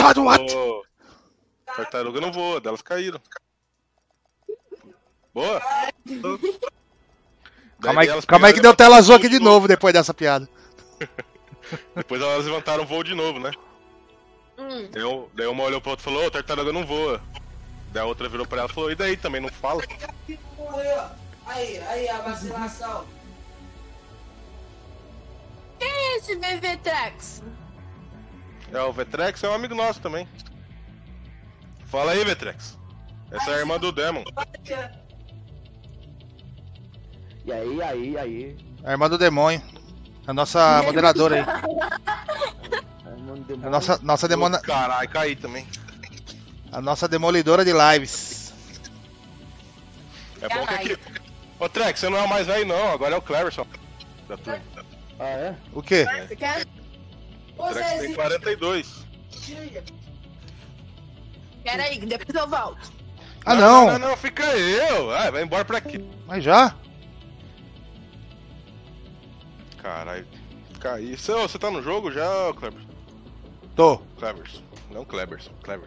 God, what? Ô, tartaruga não voa, delas caíram. Boa. Calma aí que deu tela azul aqui de novo depois dessa piada. Depois elas levantaram o voo de novo, né? Daí uma olhou pra outra e falou, ô, tartaruga não voa. Daí a outra virou pra ela e falou, e daí, também não fala? Aí, a vacilação. Quem é esse VVTrex? É, o Vetrex é um amigo nosso também. Fala aí, Vetrex. Essa é a irmã do Demon. E aí. A irmã do demônio. A nossa moderadora aí. A nossa demônia. Caralho, caí também. A nossa demolidora de lives. É bom que aqui... Ô, Trex, você não é o mais velho não, agora é o Cleverson. Da turma. Ah, é? O quê? Você quer? O Trex tem 42. Pera aí, que depois eu volto. Ah, não. Não, fica eu. Ah, vai embora pra aqui. Mas já? Caralho, caí. Você tá no jogo já, Cleverson? Tô. Cleverson. Não Cleverson, Clever.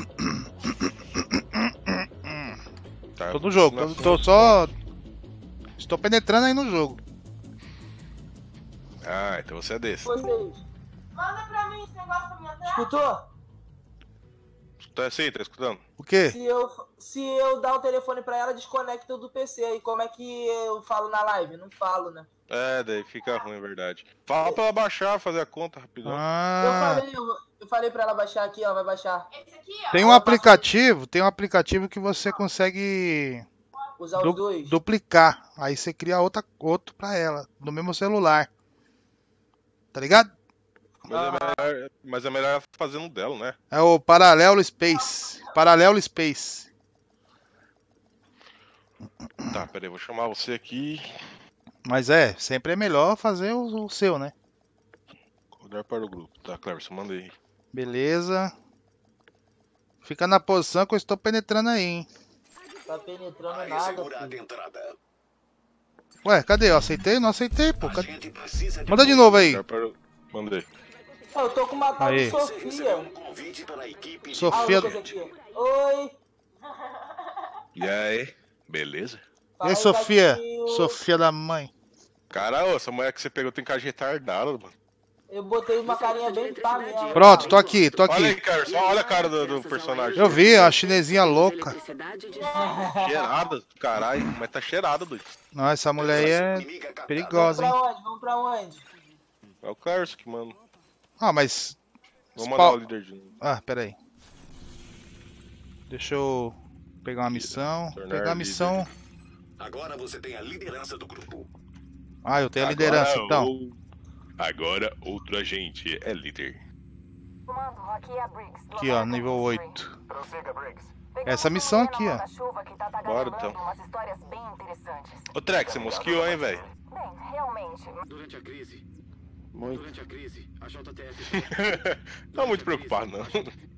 Tá, Tô no jogo. Tô só... Estou penetrando aí no jogo. Ah, então você é desse. Vocês. Manda pra mim esse negócio pra minha tela. Escutou? Tá assim, tá escutando? O quê? Se eu dar o telefone pra ela, desconecta do PC. E como é que eu falo na live? Não falo, né? É, daí fica ruim, é verdade. Fala pra ela baixar, fazer a conta rapidão. Ah, Eu falei pra ela baixar aqui, ela vai baixar. Esse aqui, ó. tem um aplicativo que você consegue Usar os dois. duplicar. Aí você cria outro pra ela, no mesmo celular. Tá ligado? Mas é melhor ela fazer no dela, né? É o Paralelo Space. Paralelo Space. Tá, peraí, vou chamar você aqui. Mas sempre é melhor fazer o seu, né? Acordar para o grupo. Tá, Cleverson, manda aí. Beleza. Fica na posição que eu estou penetrando aí, hein? Tá penetrando nada, filho. Ué, cadê? Eu aceitei? Não aceitei, pô. Cadê? Manda de novo aí. Mandei. Eu tô com uma tal de Aí. Sofia. Sofia. Lucas aqui. Oi. E aí, beleza? E Fala aí, aí, Sofia? gatinho. Sofia da mãe. Cara, ô, essa mulher que você pegou tem cara de retardada, mano. Eu botei uma carinha bem pá mesmo. Pronto, tô aqui. Olha aí, cara, só olha a cara do personagem. Eu vi, a chinesinha louca. Cheirada, caralho, mas tá cheirada, doido. Não, essa mulher aí é perigosa, hein? Vamos pra onde? É o Cleverson que manda. Ah, mas... Vou mandar o líder de novo. Ah, pera aí. Deixa eu pegar uma missão. Pegar a missão... Agora você tem a liderança do grupo. Ah, eu tenho a liderança, então. Agora outro agente é líder. Aqui, ó, nível 8. Essa missão aqui, ó. Bora, então. Ô, Trex, você mosqueou, hein, velho? Durante a crise, Muito. a JTF Tá muito preocupado, não.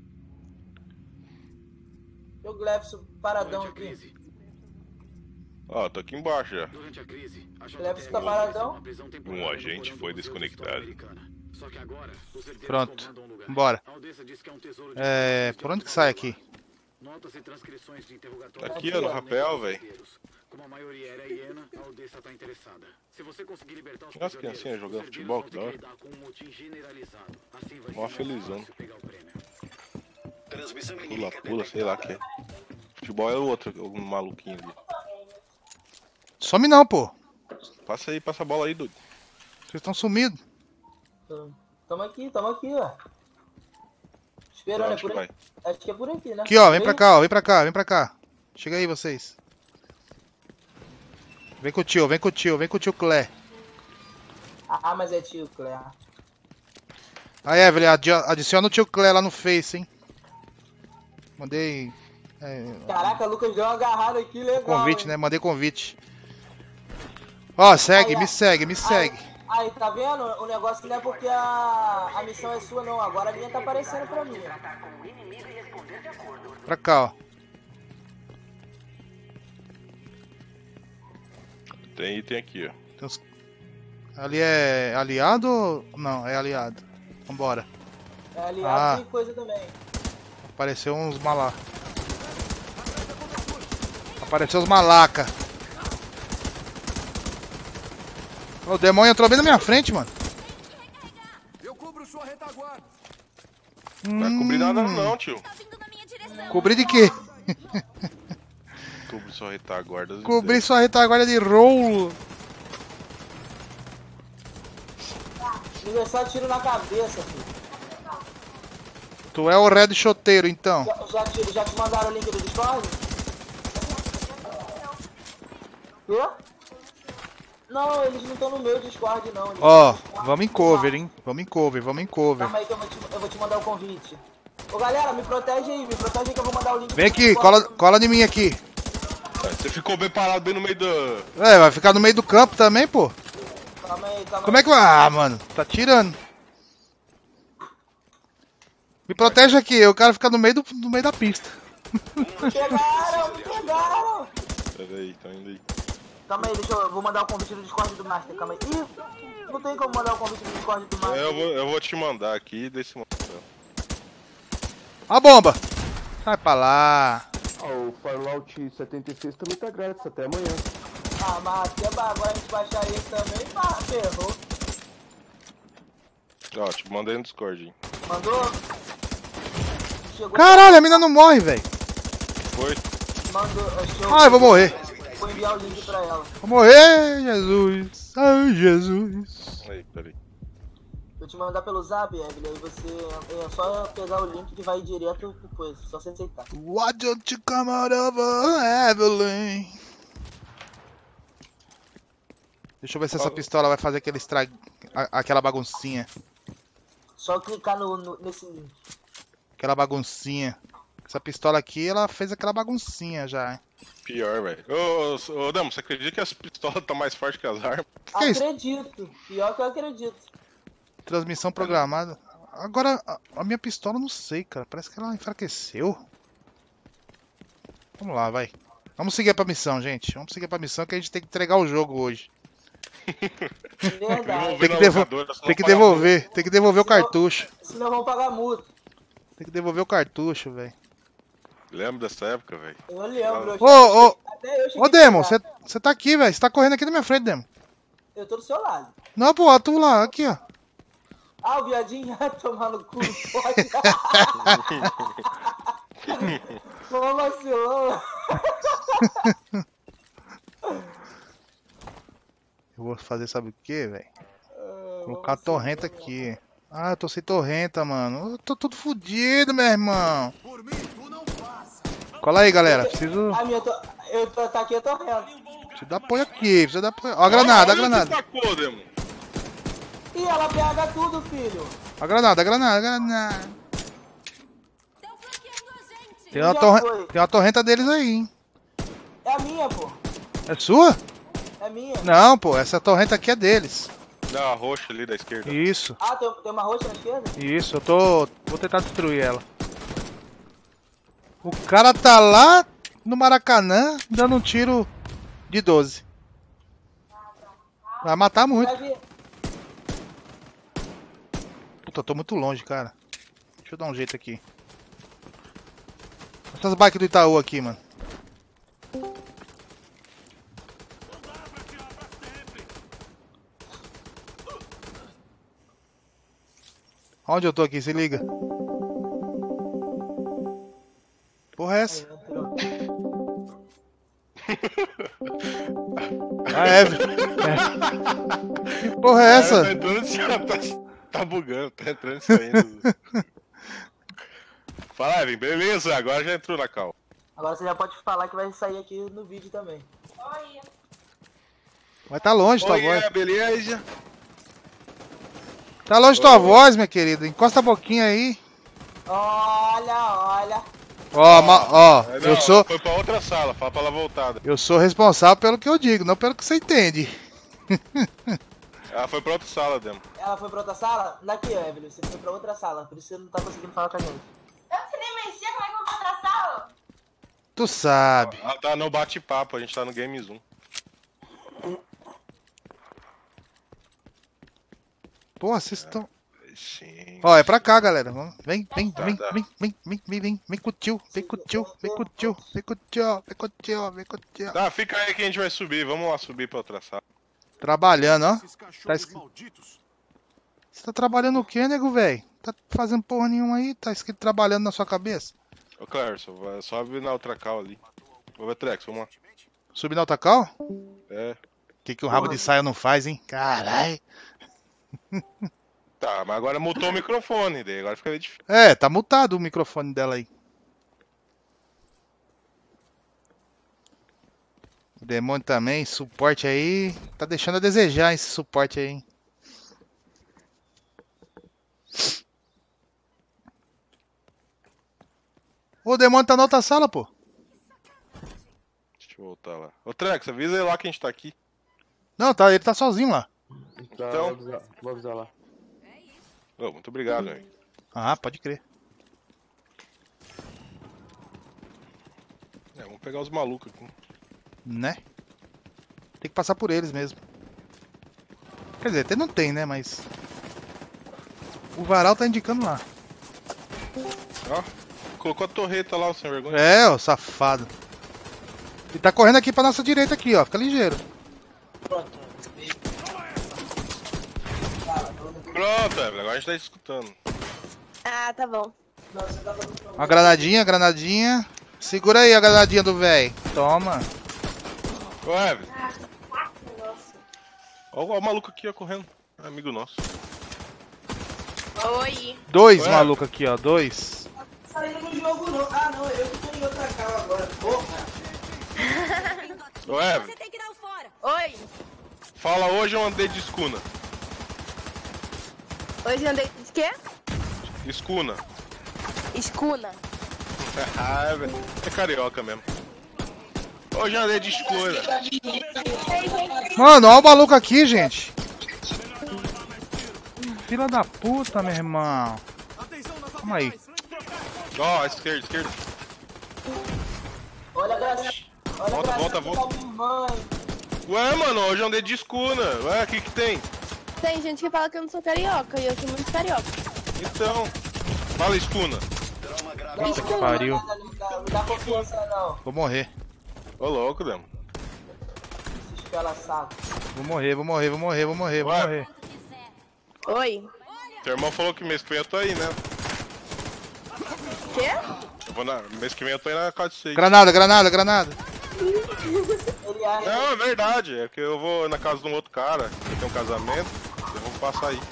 Eu Glefson paradão aqui. Ó, tô aqui embaixo já. Durante a crise, a Glefson tá paradão. Um agente foi desconectado. Só que agora, os herdeiros Pronto. comandam um lugar. Bora. A Odessa diz que é um tesouro de Por onde que sai aqui? notas e transcrições de interrogatórios. Aqui, ó, no rapel, velho. Como a maioria era hiena, a Odessa tá interessada. Se você conseguir libertar os Nossa, prisioneiros, criancinha jogando os futebol, herdeiros que da vão ter que lidar com um motim generalizado. Assim vai Mó ser mais felizão. fácil pegar o prêmio. Pula, pula, sei lá que é. Futebol é o outro, o maluquinho ali. Some não, pô. Passa aí, passa a bola aí, doido. Vocês estão sumidos. Tamo aqui, ó. Esperando, é por vai. aqui. Acho que é por aqui, né? Aqui, ó. Vem pra cá, ó. Vem pra cá, vem pra cá. Chega aí, vocês. Vem com o tio, vem com o tio, vem com o tio Clé. Ah, mas é tio, Clé. Aí, Evelyn, adiciona o tio Clé lá no Face, hein. Mandei... Caraca, o Lucas deu uma agarrada aqui, legal. convite, hein? né? Mandei convite. Ó, segue, Aí, me segue, me segue. Aí, tá vendo? O negócio não é porque a missão é sua, não. Agora a minha tá aparecendo pra mim. Pra cá, ó. Tem item aqui, ó. Tem uns- Ali é aliado ou... Não, é aliado. Vambora. É aliado Ah. e coisa também. Apareceu uns malá. Apareceu os malaca. O demônio entrou bem na minha frente, mano. Eu cubro sua retaguarda. Não vai cobrir nada não, tio. Cobrir de quê? Cobrir sua retaguarda. Cobrir sua retaguarda de rolo. Liga só tiro na cabeça, filho. Tu é o red choteiro, então. Já te mandaram o link do Discord? Quê? Não, eles não estão no meu Discord, não. Eles Ó, estão no Discord. vamos em cover, hein? Vamos em cover, vamos em cover. Calma aí que eu vou te mandar o convite. Ô galera, me protege aí que eu vou mandar o link. Vem do aqui, Discord. cola em mim aqui. Você ficou bem parado bem no meio do... É, vai ficar no meio do campo também, pô. Calma aí. Como é que vai? Ah, mano, tá tirando. Me protege aqui, eu quero ficar no meio da pista. Me pegaram. Pera aí, tá indo aí. Calma aí, eu vou mandar o convite do Discord do Master, calma aí. Ih, não tem como mandar o convite do Discord do Master. Eu vou te mandar aqui desse momento. A bomba! Sai pra lá. O Fallout 76 também tá grátis até amanhã. Ah, mas aqui agora a gente baixar esse também, pá, ferrou. Ó, te mandei no Discord, hein. Mandou? Chegou. Caralho, a mina não morre, velho. Foi? Mandou, Ai, eu vou morrer. Vou enviar o link pra ela. Vou morrer, Jesus. Ai, Jesus. Aí, peraí. Vou te mandar pelo zap, Evelyn, aí você é só pegar o link que vai direto pro coisa, só você aceitar. Why don't you come out over, Evelyn? Deixa eu ver se essa pistola vai fazer aquele aquela baguncinha. Só clicar nesse link. Aquela baguncinha. Essa pistola aqui, ela fez aquela baguncinha já, hein? Pior, velho. Ô, Damo, você acredita que as pistolas tá mais fortes que as armas? Que é isso? Acredito, pior que eu acredito. Transmissão programada. Agora, a minha pistola, eu não sei, cara. Parece que ela enfraqueceu. Vamos lá, vai. Vamos seguir pra missão, gente. Vamos seguir pra missão que a gente tem que entregar o jogo hoje. Verdade. Tem que devolver. Tem que devolver o cartucho. Senão vão pagar multa. Tem que devolver o cartucho, velho. Lembro dessa época, velho. Eu lembro. Ô, cheguei ô, Demo, a pegar. você tá aqui, velho. Você tá correndo aqui na minha frente, Demo. Eu tô do seu lado. Não, pô, tu lá, aqui, ó. Ah, o viadinho ia tomar no cu, pode. Mó vacilão. Eu vou fazer, sabe o que, velho? Colocar a torrenta aqui. Ah, eu tô sem torrenta, mano. Eu tô tudo fodido, meu irmão. Por mim, tu não passa. Cola aí, galera. Preciso Tá aqui, eu tô reto. dar apoio aqui. Preciso dar apoio. Ó a granada, a granada. Tacou, Demo. Ih, ela pega tudo, filho. A granada, a granada, a granada. Tem uma torrenta deles aí, hein? É a minha, pô. É sua? É minha. Não, pô. Essa torrenta aqui é deles. Não, a roxa ali da esquerda. Isso, Ah, tem uma roxa na esquerda? isso. Vou tentar destruir ela. O cara tá lá no Maracanã dando um tiro de 12. Vai matar muito. Vai vir. Puta, eu tô muito longe, cara. Deixa eu dar um jeito aqui. Essas bikes do Itaú aqui, mano. Onde eu tô aqui? Se liga. Porra é essa? Ah, é, velho. Que porra é essa? Tá entrando, tá bugando, tá entrando e saindo. Fala, Evan, beleza, agora já entrou na cal. Agora você já pode falar que vai sair aqui no vídeo também. Vai tá longe tua voz. Beleza? Tá longe tua voz, minha querida. Encosta a boquinha aí. Olha. Ó, Não, eu sou... Foi pra outra sala, fala pra ela voltada. Eu sou responsável pelo que eu digo, não pelo que você entende. Ela foi pra outra sala, Demo. Ela foi pra outra sala? Daqui, Evelyn, você foi pra outra sala, por isso você não tá conseguindo falar com a gente. Eu não sei nem mexer, como é que eu vou pra outra sala? Tu sabe. Ela tá no bate-papo, a gente tá no Game Zoom. Porra, vocês estão... sim. Ó, é pra cá, galera. Vem Tá. vem com o tio, vem com o tio, vem com o tio, vem com o tio, vem com o tio, vem com o tio. Tá, fica aí que a gente vai subir. Vamos lá subir pra outra sala. Trabalhando, ó. Esses cachorros escrito- malditos. Você tá trabalhando o quê, nego, velho? Tá fazendo porra nenhuma aí, tá escrito trabalhando na sua cabeça. Ô, Clarson, sobe na outra cal ali. Ô, Vetrex, vamos lá. Subir na autocal? É. O que o rabo de saia não faz, hein? Caralho. Tá, mas agora mutou o microfone, daí agora fica meio difícil. É, tá mutado o microfone dela aí. O demônio também, suporte aí. Tá deixando a desejar esse suporte aí, hein? O demônio tá na outra sala, pô. Deixa eu voltar lá. Ô, Trex, avisa aí lá que a gente tá aqui. Não, tá, ele tá sozinho lá. Tá, Então. vou avisar lá. Ô, muito obrigado, velho. Ah, pode crer. É, vamos pegar os malucos aqui. Né? Tem que passar por eles mesmo. Quer dizer, até não tem, né? Mas. O varal tá indicando lá. Ó, colocou a torreta lá, o sem vergonha. É, ó, safado. Ele tá correndo aqui pra nossa direita aqui, ó. Fica ligeiro. Pronto, Evelyn, agora a gente tá escutando. Ah, tá bom. Uma granadinha, granadinha. Segura aí a granadinha do véi. Toma. Ô, Evelyn. Ó o maluco aqui, ó, correndo. É amigo nosso. Oi. Dois Ué. malucos aqui, ó. Dois. Saindo no jogo não. Ah, não, eu que tô em outra cal agora. Porra. Ô, Evelyn, Oi. fala hoje eu andei de escuna. Hoje eu andei de quê? Escuna. Escuna. Ah, Evelyn, é carioca mesmo. Hoje eu andei de escuna. Mano, ó o maluco aqui, gente. Filha da puta, meu irmão. Atenção na Calma aí. Ó, esquerda, esquerda. Olha a graça. Olha Volta, a graça volta, da minha mãe. Ué, mano, hoje eu andei de escuna. Ué, o que que tem? Tem gente que fala que eu não sou carioca e eu sou muito carioca. Então, fala escuna. Puta que pariu. Não dá confiança não. Vou morrer. Ô, louco, Demo. Esses pela saco. Vou morrer, vou morrer, vou morrer, vou morrer, vou Ué. morrer. Oi. Teu irmão falou que mês que vem eu tô aí, né? Quê? Mês que vem eu tô aí na casa de vocês. Granada, granada, granada. Ele acha Não, é verdade. É que eu vou na casa de um outro cara que tem um casamento. Eu vou passar aí.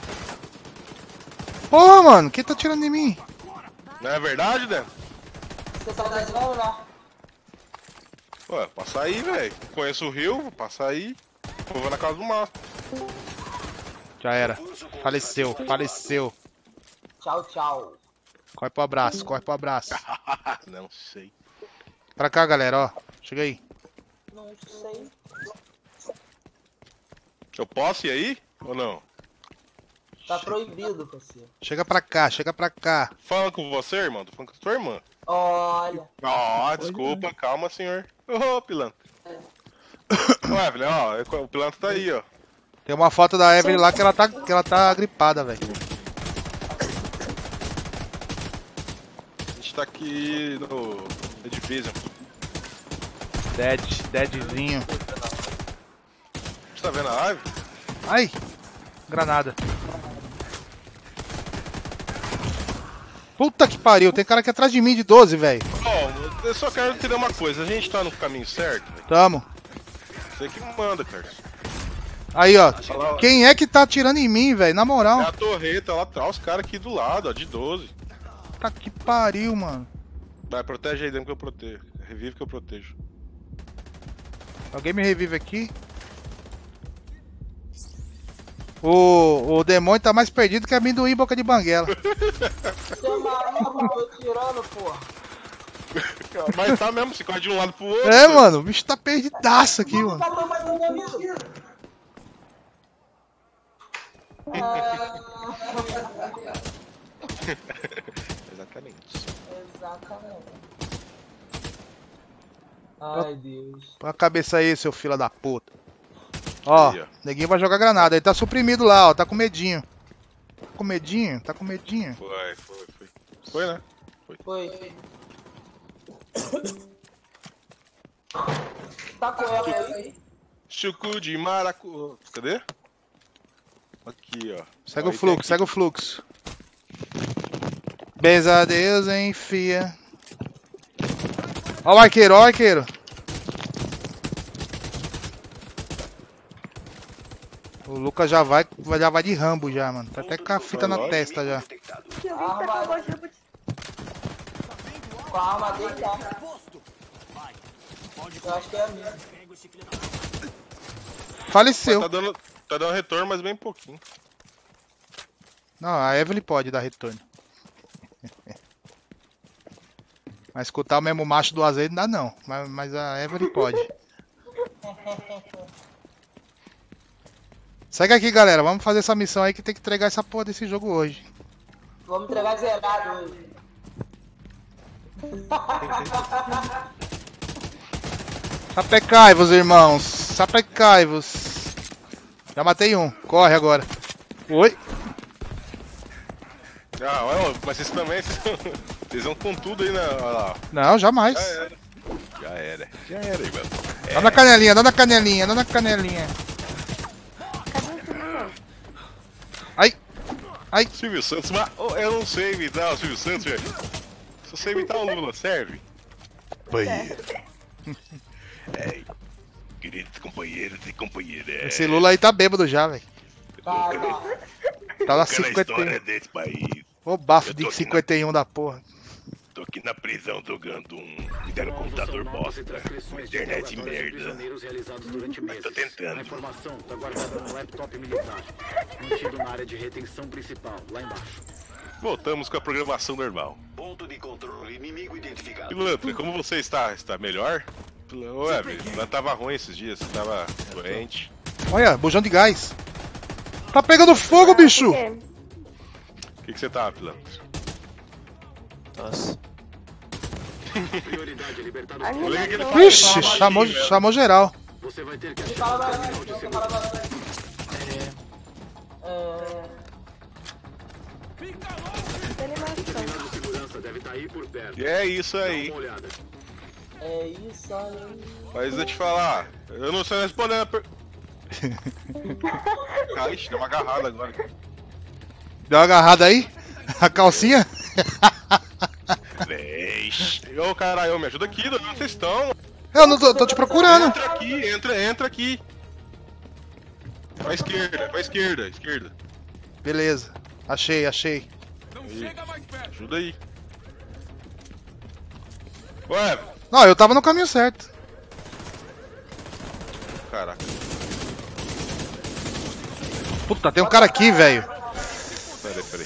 Porra, mano, quem tá tirando em mim? Não é verdade, Demo? que você tá dizendo, né? Ué, passa aí, velho. Conheço o Rio, vou passar aí. Eu vou na casa do Márcio. Já era. Faleceu, faleceu. Tchau, tchau. Corre pro abraço, corre pro abraço. Não sei. Pra cá, galera, ó. Chega aí. Não sei. Eu posso ir aí ou não? Tá proibido, parceiro. Chega pra cá, chega pra cá. Fala com você, irmão. Tô falando com a sua irmã. Olha. Ó, desculpa, calma, senhor. Ô, pilantra. Ô, Evelyn, ó, o pilantra tá aí, ó. Tem uma foto da Evelyn lá que ela tá gripada, velho. A gente tá aqui no The Division. Deadzinho. Você tá vendo a live? Ai! Granada. Puta que pariu, tem cara aqui atrás de mim de 12, velho. Ó, eu só quero entender uma coisa. A gente tá no caminho certo? Véio? Tamo. Você que manda, cara. Aí, ó. Fala, ó. Quem é que tá atirando em mim, velho? Na moral. É a torreta lá atrás, os caras aqui do lado, ó, de 12. Puta que pariu, mano. Vai, protege aí dentro que eu protejo. Revive que eu protejo. Alguém me revive aqui? O demônio tá mais perdido que amendoim em boca de banguela. Você é maluco, tô tirando, porra. Mas tá mesmo, você corre de um lado pro outro. É, mano, o bicho tá perdidaço aqui, mano. Tá tomando meu amigo. Exatamente. Exatamente. Ai, Deus. Põe a cabeça aí, seu filho da puta. Ó, Aí, ó. neguinho vai jogar granada. Ele tá suprimido lá, ó. Tá com medinho. com medinho? Tá com medinho? Foi. Foi, né? Foi. Tá com ela aí? Chucu de maracu... Cadê? Aqui, ó. Segue o fluxo, segue o fluxo. Beijo a Deus, enfia. Ó o arqueiro, ó o arqueiro. O Lucas já vai de Rambo já, mano. Tá até com a fita na testa já. Com a arma dele tá. Eu acho que é a minha. Faleceu. Tá dando retorno, mas bem pouquinho. Não, a Evelyn pode dar retorno. Mas escutar o mesmo macho do azeite não dá não. Mas a Evelyn pode. Segue aqui, galera. Vamos fazer essa missão aí que tem que entregar essa porra desse jogo hoje. Vamos entregar zerado hoje. Sapecai-vos, irmãos. Sapecai-vos. Já matei um. Corre agora. Oi. Ah, olha, mas vocês também, vocês vão com tudo aí, né? Olha lá. Não, jamais. Já era, irmão. Dá na canelinha, dá na canelinha, dá na canelinha. Ai. Silvio Santos, mas eu não sei imitar o Silvio Santos, velho. Se você imitar o Lula, serve? Banheiro. Queridos companheiros e companheiras. Esse Lula aí tá bêbado já, velho. Tá na Aquela 51. história desse país. Ô bafo de 51 da porra. Tô aqui na prisão jogando Me deram um computador bosta, uma internet merda. Mas tô tentando. A informação tá guardada no laptop militar, mantido na área de retenção principal, lá embaixo. Voltamos com a programação normal. Ponto de controle inimigo identificado. Pilantra, como você está? Está melhor? Ué, ela tava ruim esses dias, você tava doente. Olha, bujão de gás. Tá pegando fogo, bicho! O que você tava, pilantra? Nossa. Vixe, chamou geral. Você vai ter que achar segurança, deve estar aí por perto. E é isso aí. É isso aí. Mas eu te falar, eu não sei responder a Ixi, deu uma agarrada agora. Deu uma agarrada aí? A calcinha? Ô caralho, me ajuda aqui, onde vocês estão? Eu não tô te procurando. Entra aqui, entra aqui. Pra esquerda. Beleza, achei. Aí. Ajuda aí. Ué. Não, eu tava no caminho certo. Caraca. Puta, tem um cara aqui, velho. Peraí.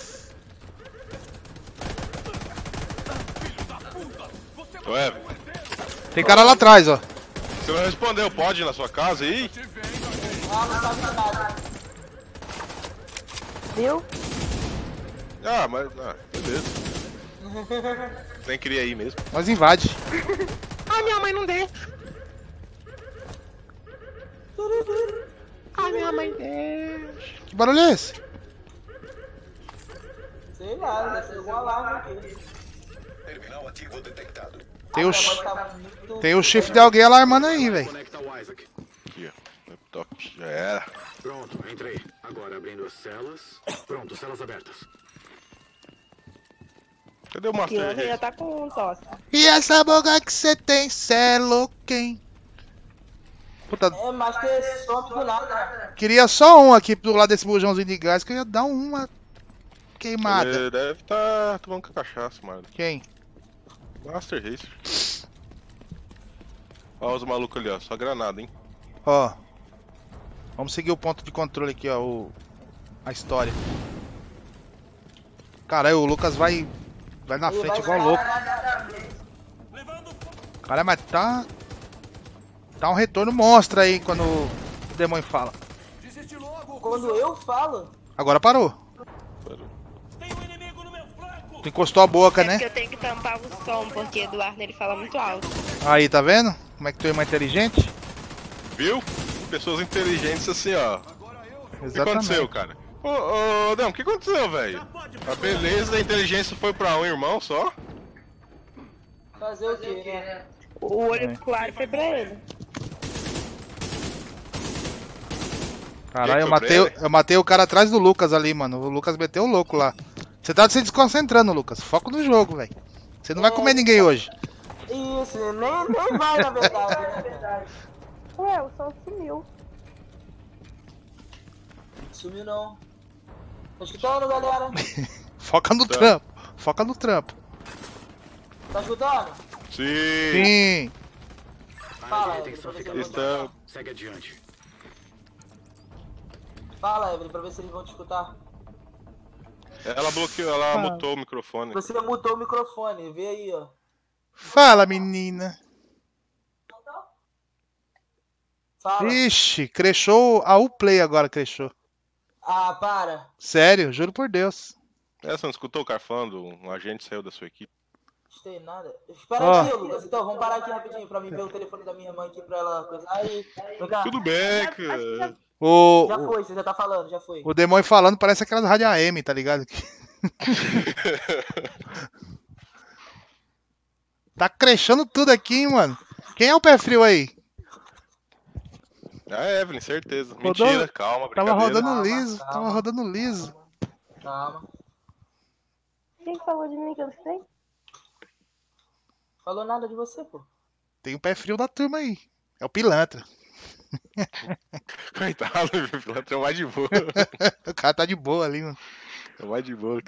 Ué. Tem cara lá atrás, ó. Você não respondeu, pode ir na sua casa aí? Viu? Beleza. Nem queria ir mesmo. Nós invade. Minha mãe não deixa. Minha mãe deixa. Que barulho é esse? Sei lá, deve ser algum alarme aqui. Terminal ativo detectado. Tem o chifre de alguém alarmando aí, velho. Conecta o Isaac. Aqui, ó. Laptop, já era. Pronto, entrei. Agora abrindo as celas. Pronto, celas abertas. Cadê o Que Master hoje já Race? tá com tosse. E essa boca que você tem, cê é louquinho. Puta, É, mas ter some do nada, né? queria só um aqui do lado desse bujãozinho de gás que eu ia dar uma queimada. Ele deve estar tomando cachaça, mano. Quem? Master Racer. Olha os malucos ali, ó. Só granada, hein? Ó. Vamos seguir o ponto de controle aqui, ó. A história. Caralho, o Lucas vai na frente igual louco. Cara, mas tá um retorno monstro aí quando o demônio fala. Quando eu falo, Agora parou. Tu encostou a boca, Porque né? eu tenho que tampar o som, porque Eduardo ele fala muito alto. Aí, tá vendo? Como é que tu é mais inteligente? Viu? Pessoas inteligentes assim, ó. O que aconteceu, cara? Ô, Dão, o que aconteceu, velho? A beleza da inteligência foi pra um irmão só? Fazer o quê, né? O olho claro foi pra ele. Caralho, Quem foi pra eu matei o cara atrás do Lucas ali, mano. O Lucas meteu o louco lá. Você tá se desconcentrando, Lucas. Foco no jogo, velho. Você não vai comer ninguém hoje. Isso, nem vai na verdade, né? Ué, o som sumiu. Sumiu não. Tá escutando, galera? Foca no trampo. Foca no trampo. Tá escutando? Sim. Sim. Fala, Área de Evelyn, pra retenção ver se fica eles Está- vão... Segue adiante. Fala, Evelyn, pra ver se eles vão te escutar. Ela bloqueou, ela mutou o microfone. Você mutou o microfone, vê aí, ó. Fala, menina. Fala. Ixi, crashou a Uplay agora, crashou. Ah, para. Sério, juro por Deus. Você não escutou o cara falando? Um agente saiu da sua equipe. Não tem nada. Espera Ó. aqui, Lucas. Então, vamos parar aqui rapidinho pra mim ver o telefone da minha irmã aqui pra ela coisar. Aí, vem cá. Tudo bem, cara. Já O foi, você já tá falando, já foi. demônio falando parece aquelas rádio AM, tá ligado? Tá crashando tudo aqui, hein, mano. Quem é o pé frio aí? Ah, Evelyn, certeza. Rodou- Mentira, calma, Tava brincadeira. rodando Calma, liso, calma. tava rodando liso. Calma. Quem falou de mim que eu não sei? Falou nada de você, pô. Tem um pé frio da turma aí. É o pilantra. Coitado, o pilantra é o mais de boa. O cara tá de boa ali, mano. É o mais de boa.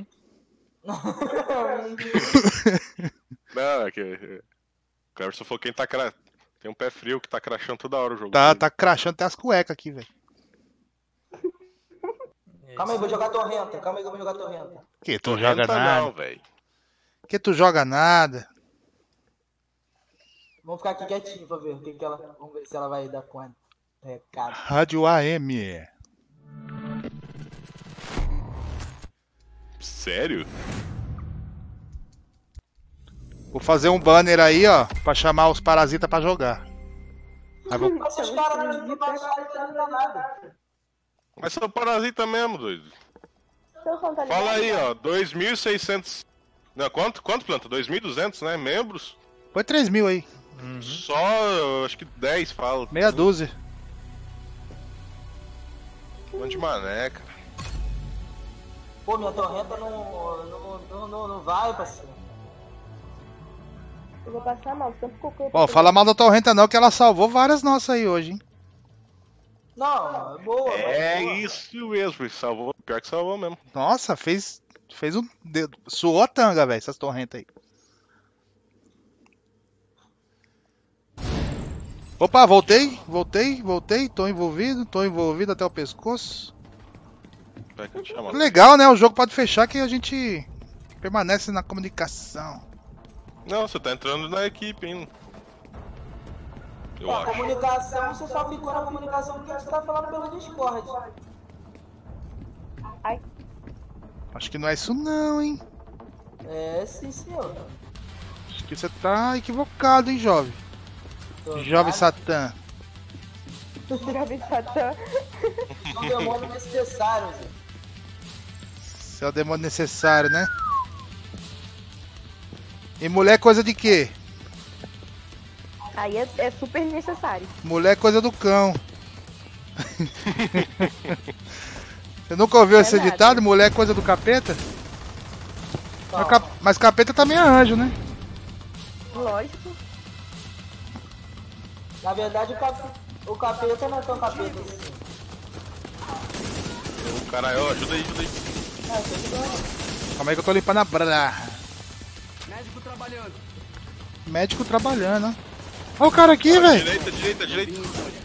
Não, é que... O Cleverson falou quem tá... Tem um pé frio que tá crashando toda hora o jogo. Tá, dele. tá crachando até as cuecas aqui, velho. Calma aí, vou jogar torrenta. Calma aí que eu vou jogar torrenta. Que tu joga Torrenta nada. não, velho. Que tu joga nada. Vamos ficar aqui quietinho pra ver o que que ela... Vamos ver se ela vai dar conta. Recado. Rádio AM. Sério? Vou fazer um banner aí, ó, pra chamar os parasitas pra jogar. Aí vou- Mas os caras não baixaram e não dá nada. Mas são parasita mesmo, doido. Seu som tá ligado? Fala aí, ó. 2.600... Não, quanto, planta? 2.200, né? Membros. Põe 3 mil aí. Só, acho que 10 fala. Meia dúzia. Mano de mané, cara. Pô, minha torrenta não vai, parceiro. Eu vou passar mal, tanto cocô. Ó, fala mal da torrenta não, que ela salvou várias nossas aí hoje, hein. Não, é boa. É boa. isso mesmo, salvou. Pior que salvou mesmo. Nossa, fez um dedo. Suou a tanga, velho, essas torrentas aí. Opa, voltei. Tô envolvido até o pescoço. Vai que eu te chamo. Legal, né? O jogo pode fechar que a gente permanece na comunicação. Não, você tá entrando na equipe, hein? Eu A acho. comunicação, você só ficou na comunicação porque você tá falando pelo Discord. Acho que não é isso não, hein? É, sim, senhor. Acho que você tá equivocado, hein, jovem. Jovem Satã. Jovem Satã. É um demônio necessário, Zé. Você é o demônio necessário, né? E mulher é coisa de quê? Aí é super necessário. Mulher é coisa do cão. Você nunca ouviu esse Verdade. ditado? Mulher é coisa do capeta? Mas, Calma. mas capeta também é anjo, né? Lógico. Na verdade, o capeta não é tão capeta assim. Ô, caralho, ó, ajuda aí. É, tô ligado. Calma aí que eu tô limpando a brarra. Médico trabalhando. Médico trabalhando, ó. Olha o cara aqui, velho. Direita.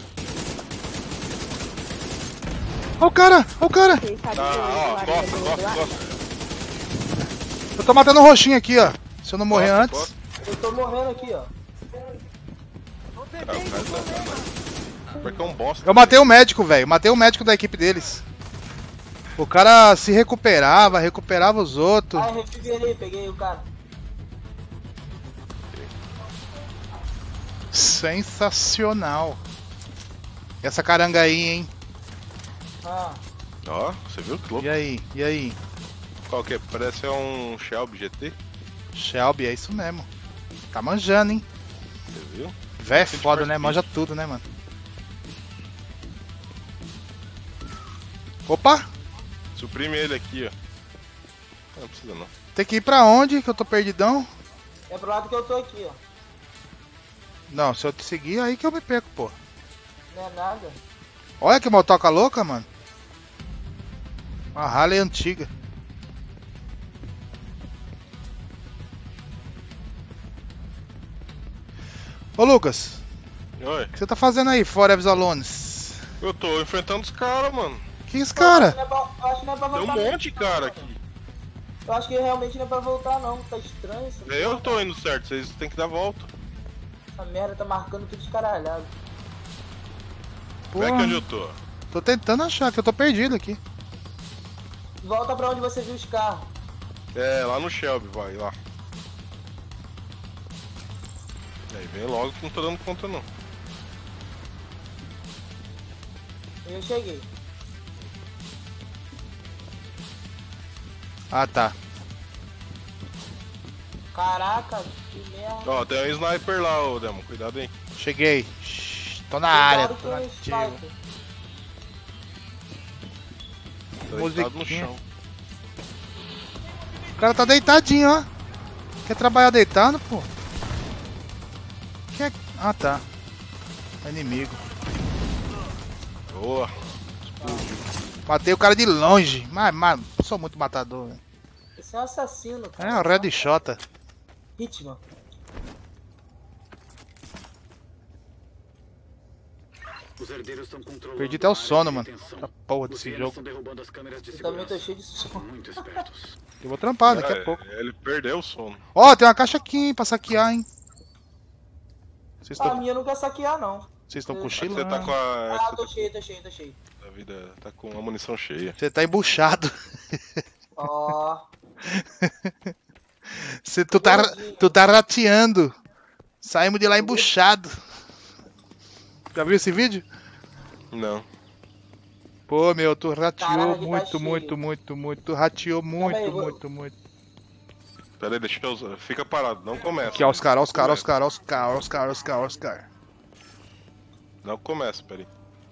Olha o cara. Vocês sabem Tá, que eu ó, lá costa. do lado. Eu tô matando o roxinho aqui, ó. Se eu não morrer antes. Costa. Eu tô morrendo aqui, ó. Porque é um bosta. Eu matei o médico, velho. Matei o médico da equipe deles. O cara se recuperava os outros. Ah, reviverei, peguei o cara. Sensacional. E essa caranga aí, hein? Ah, Ó, você viu que louco? E aí? E aí? Qual que é? Parece um Shelby GT. Shelby, é isso mesmo. Tá manjando, hein? Você viu? Véi é foda, né? Manja tudo, né, mano? Opa! Suprime ele aqui, ó. Não precisa não. Tem que ir pra onde? Que eu tô perdidão? É pro lado que eu tô aqui, ó. Não, se eu te seguir, aí que eu me perco, pô. Não é nada. Olha que motoca louca, mano. Uma Harley antiga. Ô Lucas, Oi. o que você tá fazendo aí, Forever Alones? Eu tô enfrentando os caras, mano. Que isso, cara? Eu acho que não é pra Tem um voltar. monte de cara aqui. Eu acho que realmente não é pra voltar, não. Tá estranho isso. Eu tô indo certo, vocês têm que dar volta. Essa merda tá marcando tudo escaralhado. Como é que onde eu tô? Tô tentando achar, que eu tô perdido aqui. Volta pra onde você viu os carros. É, lá no Shelby, vai lá. E aí, vem logo que não tô dando conta não. Eu cheguei. Ah, tá. Caraca, que merda. Ó, tem um sniper lá, ô Demo, cuidado aí. Cheguei. Shhh, tô na área, Cuidado tô com o ativo. sniper. Tá deitado no Musiquinha. chão. O cara tá deitadinho, ó. Quer trabalhar deitado, pô? Quer... Ah, tá. É inimigo. Boa. Matei o cara de longe. Mas sou muito matador, velho. Esse é um assassino, cara. É, o Red Shota. Hitman. Os herdeiros estão controlando. Perdi até o sono, mano. Essa Essa porra desse jogo. Estão derrubando as câmeras de Eu também tô segurança. cheio de som. Muito espertos. Eu vou trampar daqui a pouco. Ele perdeu o sono. Ó, tem uma caixa aqui, hein, pra saquear, hein. Vocês A estão minha não quer saquear, não. vocês estão Você cochilando? Você tá com a. Ah, tô cheio. A vida tá com a munição cheia. Você tá embuchado. Ó. Tu tá rateando. Saímos de lá embuchado. Já viu esse vídeo? Não. Pô, meu, tu rateou Caraca, tá muito, cheio. muito. Tu rateou muito, aí, vou- muito. Pera aí, deixa eu usar. Fica parado, não começa. Aqui, ó, os caras. Não começa, pera aí.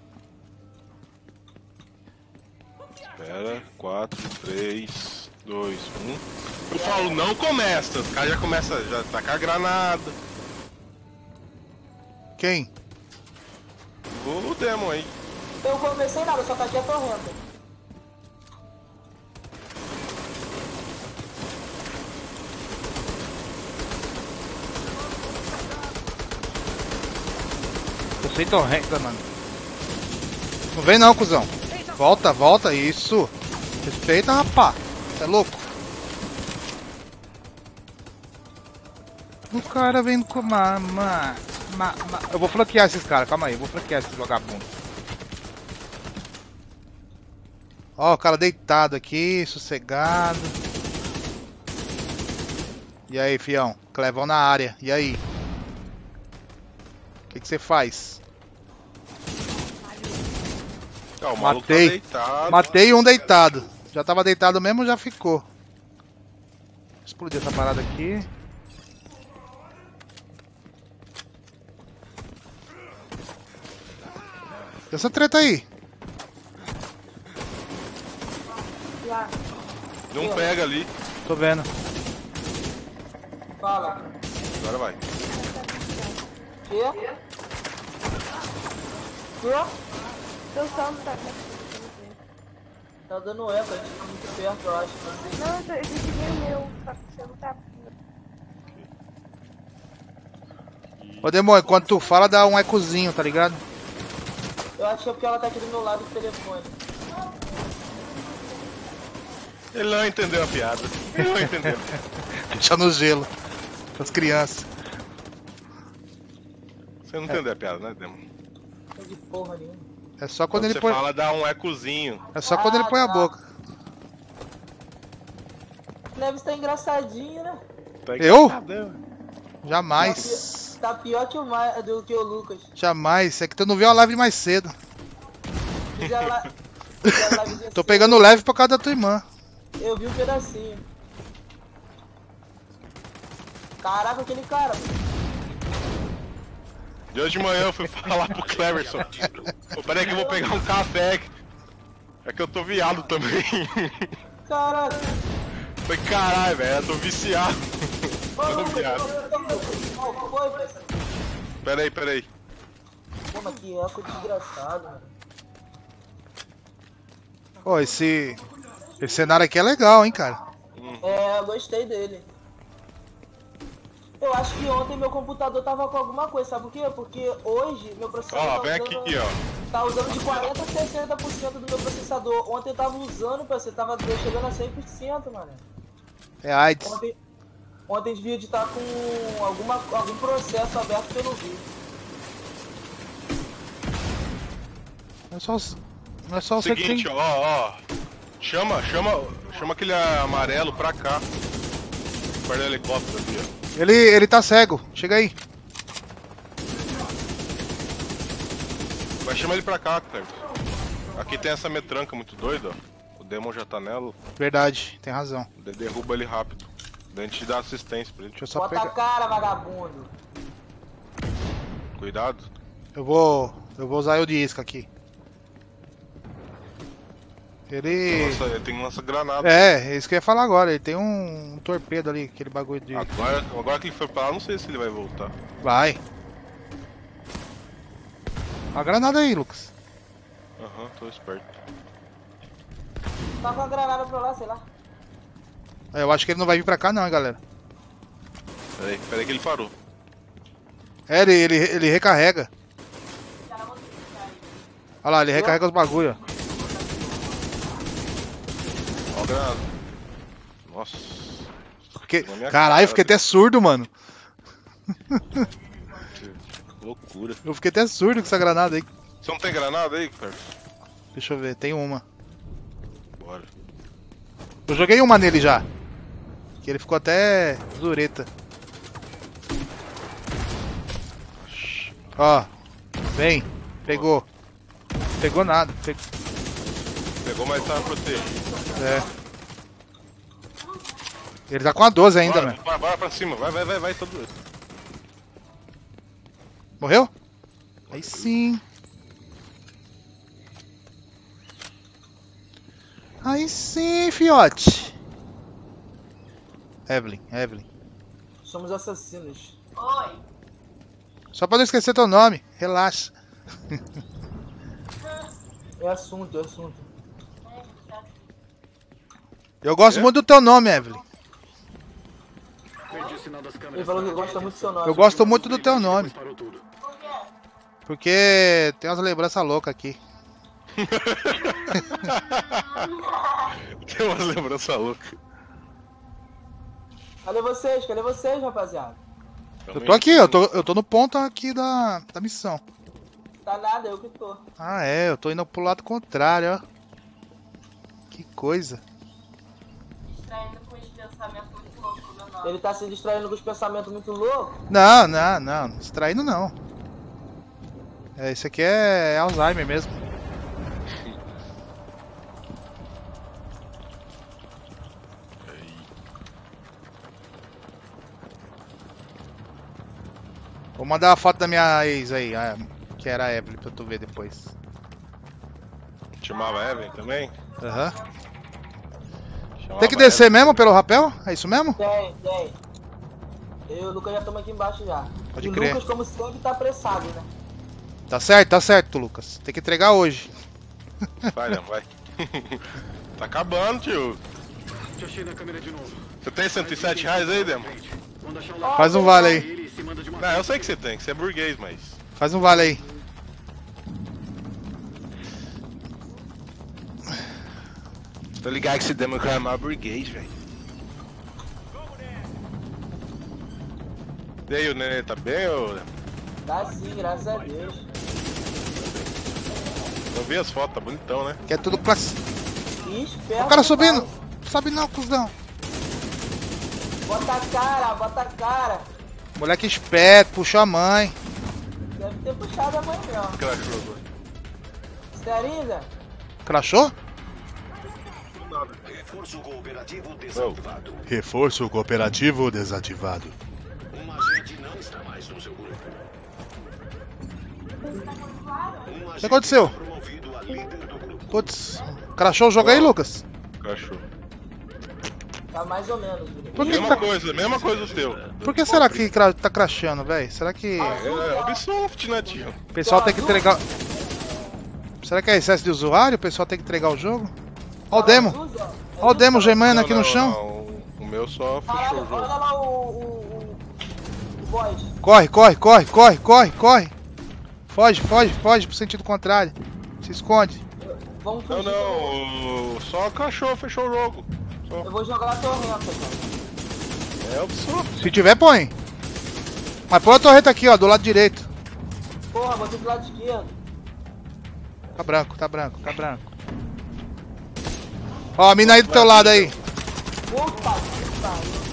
Espera, 4, 3, 2, 1. Eu falo, não começa. Os caras já começam, já tacar granada. Quem? O Demon aí. Eu comecei nada, só taquei a torrenta. Tô sem torrenta, mano. Não vem não, cuzão. Volta, isso. Respeita, rapá. Você é louco? O cara vem com eu vou flanquear esses caras, calma aí, eu vou flanquear esses vagabundos. Ó, o cara deitado aqui, sossegado. E aí, fião? Clevão na área, e aí? O que você faz? Ah, o maluco tá Matei. deitado. Matei um deitado. Já tava deitado mesmo, já ficou. Explodir essa parada aqui. E essa treta aí? Não pega ali. Tô vendo. Fala. Agora vai. Quê? Quê? Teu som tá... Tá dando eco, a gente tá muito perto, eu acho. Não, eu desliguei o meu, só que você não tá... Ô demônio, quando tu fala dá um ecozinho, tá ligado? Eu acho que é porque ela tá aqui do meu lado do telefone. Ele não entendeu a piada. Ele não entendeu. Deixa no gelo. Com as crianças. Você não entendeu a piada, né, Demon? Não de porra nenhuma. É só quando Quando ele você põe. fala, dá um ecozinho. É só quando ele põe a tá. boca. Neves tá engraçadinho, né? Tá Eu? engraçadão. Jamais. Tá pior que do que o Lucas. Jamais. É que tu não viu a live mais cedo. Fiz a, Tô pegando leve por causa da tua irmã. Eu vi um pedacinho. Caraca, aquele cara. De hoje de manhã eu fui falar pro Cleverson. Pô, peraí que eu vou pegar um café. É que eu tô viado também. Caraca. Foi caralho, velho, eu tô viciado. Tô viado. Peraí. Pô, mas que eco desgraçado, mano. Pô, esse cenário aqui é legal, hein, cara. É, eu gostei dele. Eu acho que ontem meu computador tava com alguma coisa, sabe por quê? Porque hoje meu processador Ó, vem aqui, ó. Tá usando de 40% a 60% do meu processador. Ontem eu tava usando, parceiro, tava chegando a 100%, mano. É AIDS. Ontem devia de estar com algum processo aberto que eu não vi. Não é só você que Seguinte, tem... ó. Chama aquele amarelo pra cá. Perto do helicóptero aqui, ó. Ele tá cego. Chega aí. Vai chamar ele pra cá, Cleber. Aqui tem essa metranca muito doida, ó. O Demon já tá nela. Verdade, tem razão. Derruba ele rápido. Daí a gente dá assistência pra ele. Deixa eu só Bota pegar. a cara, vagabundo. Cuidado. Eu vou usar eu de isca aqui. Ele... Nossa, ele tem lança-granada. É isso que eu ia falar agora. Ele tem um torpedo ali, aquele bagulho de... Agora que ele foi pra lá, não sei se ele vai voltar. Vai. A granada aí, Lucas. Aham, tô esperto. Tá com a granada pra lá, sei lá. Eu acho que ele não vai vir pra cá não, hein, galera. Peraí que ele parou. É, ele recarrega. Olha lá, ele recarrega os bagulho. Ó a granada. Nossa. Caralho, eu fiquei até surdo, mano. Que loucura. Eu fiquei até surdo com essa granada aí. Você não tem granada aí, cara? Deixa eu ver, tem uma. Bora. Eu joguei uma nele já. Que ele ficou até dureta. Ó, vem. Pegou. Pegou nada. Pegou, mas tá protegido. É. Ele tá com a 12 ainda, mano. Bora pra cima. Vai, todo mundo. Morreu? Aí sim. Aí sim, fiote. Evelyn. Somos assassinos. Oi. Só pra não esquecer teu nome. Relaxa. É assunto. Eu gosto muito do teu nome, Evelyn. Ele falou que gosta muito do seu nome. Eu gosto muito do teu nome. Porque tem umas lembranças loucas aqui. Tem umas lembranças loucas. Cadê vocês, rapaziada? Eu tô aqui, eu tô no ponto aqui da missão. Tá nada, eu que tô. Ah, é, eu tô indo pro lado contrário, ó. Que coisa. Distraindo com os pensamentos muito loucos do meu nome. Ele tá se distraindo com os pensamentos muito loucos? Não, distraindo não. É, isso aqui é Alzheimer mesmo. Vou mandar uma foto da minha ex aí, que era a Evelyn, pra tu ver depois. Chamava Evelyn também? Aham. Tem que descer mesmo pelo rapel? É isso mesmo? Tem. Eu e o Lucas já estamos aqui embaixo já. Pode e crer. o Lucas, como sempre, tá apressado, né? Tá certo, Lucas. Tem que entregar hoje. Vai. Tá acabando, tio. Já achei na câmera de novo. Você tem R$107 aí, Demo? Faz um vale aí. Não, eu sei que você tem, que você é burguês, mas... Faz um vale aí. Tô ligado que esse Demo é mais burguês, velho. E aí, o Nenê tá bem, ô? Tá sim, graças a Deus. Eu vi as fotos, tá bonitão, né? Que é tudo classe. Esperto, O cara subindo. Sobe não, cuzão. Bota a cara. Moleque esperto, puxou a mãe. Deve ter puxado a mãe mesmo. Crashou agora. Sério, Zé? Crashou? Reforço cooperativo desativado. Reforço cooperativo desativado. Um agente não está mais no seu grupo. O que aconteceu? Promovido a líder do grupo. Putz, crashou o jogo aí, Lucas? Cachorro. Tá mais ou menos. Por que, Mesma coisa o teu. por que será que tá crashando, velho? Será que É Ubisoft, né, tio? o pessoal tem que entregar... Será que é excesso de usuário? O pessoal tem que entregar o jogo? Ó o demo. Ó o demo gemendo aqui no chão. Não, o meu só fechou Caralho, o jogo. olha lá o void. Corre, corre, corre, corre, corre, corre. Foge, foge, foge pro sentido contrário. Se esconde. Vamos Não, fugir. só cachorro fechou o jogo. Eu vou jogar a torrenta, cara. É Ubisoft. Se tiver, põe. Mas põe a torreta aqui, ó, do lado direito. Porra, botei do lado esquerdo. Tá branco, tá branco, tá branco. Ó, a mina aí do teu lado aí. Puta que pariu.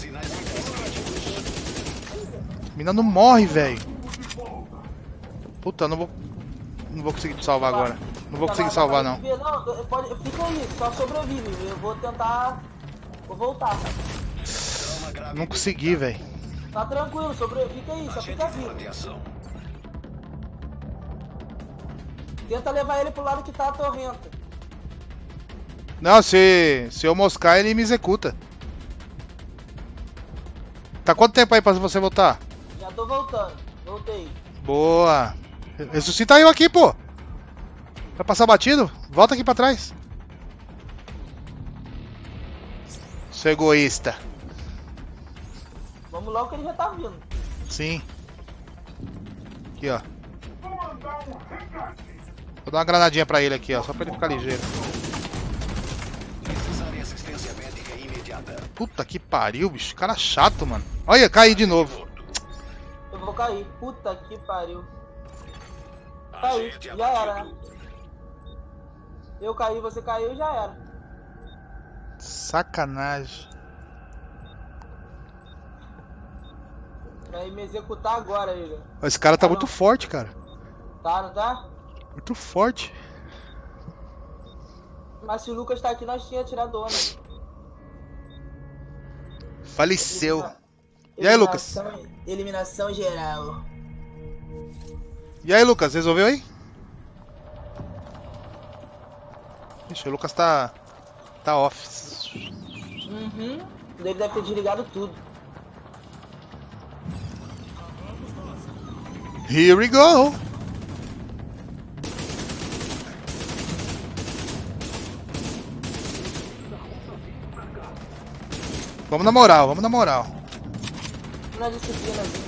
Mina não morre, velho. Puta, não vou conseguir te salvar agora. Não vou conseguir salvar, não. Não, pode, fica aí, só sobrevive. Eu vou tentar. Vou voltar. Não consegui, velho. Tá tranquilo, fica aí, só fica vivo. Tenta levar ele pro lado que tá a torrenta. Não, se eu moscar, ele me executa. Tá quanto tempo aí pra você voltar? Já tô voltando, voltei. Boa. Ressuscita eu aqui, pô. Vai passar batido? Volta aqui pra trás. Seu egoísta. Vamos logo que ele já tá vindo. Sim. Aqui, ó. Vou dar uma granadinha pra ele aqui, ó. Só pra ele ficar ligeiro. Puta que pariu, bicho. Cara chato, mano. Olha, caí de novo. Eu vou cair. Puta que pariu. Caí, já era, né? Eu caí, você caiu, já era. Sacanagem. Vai me executar agora, ele. Esse cara tá muito forte, cara. Tá, não tá? Muito forte. Mas se o Lucas tá aqui, nós tínhamos tirado onda. Faleceu. E aí, Lucas? Eliminação geral. E aí, Lucas? Resolveu aí? Ixi, o Lucas tá off. Uhum. Ele deve ter desligado tudo. Here we go. Vamos na moral, vamos na moral. Na disciplinazinha.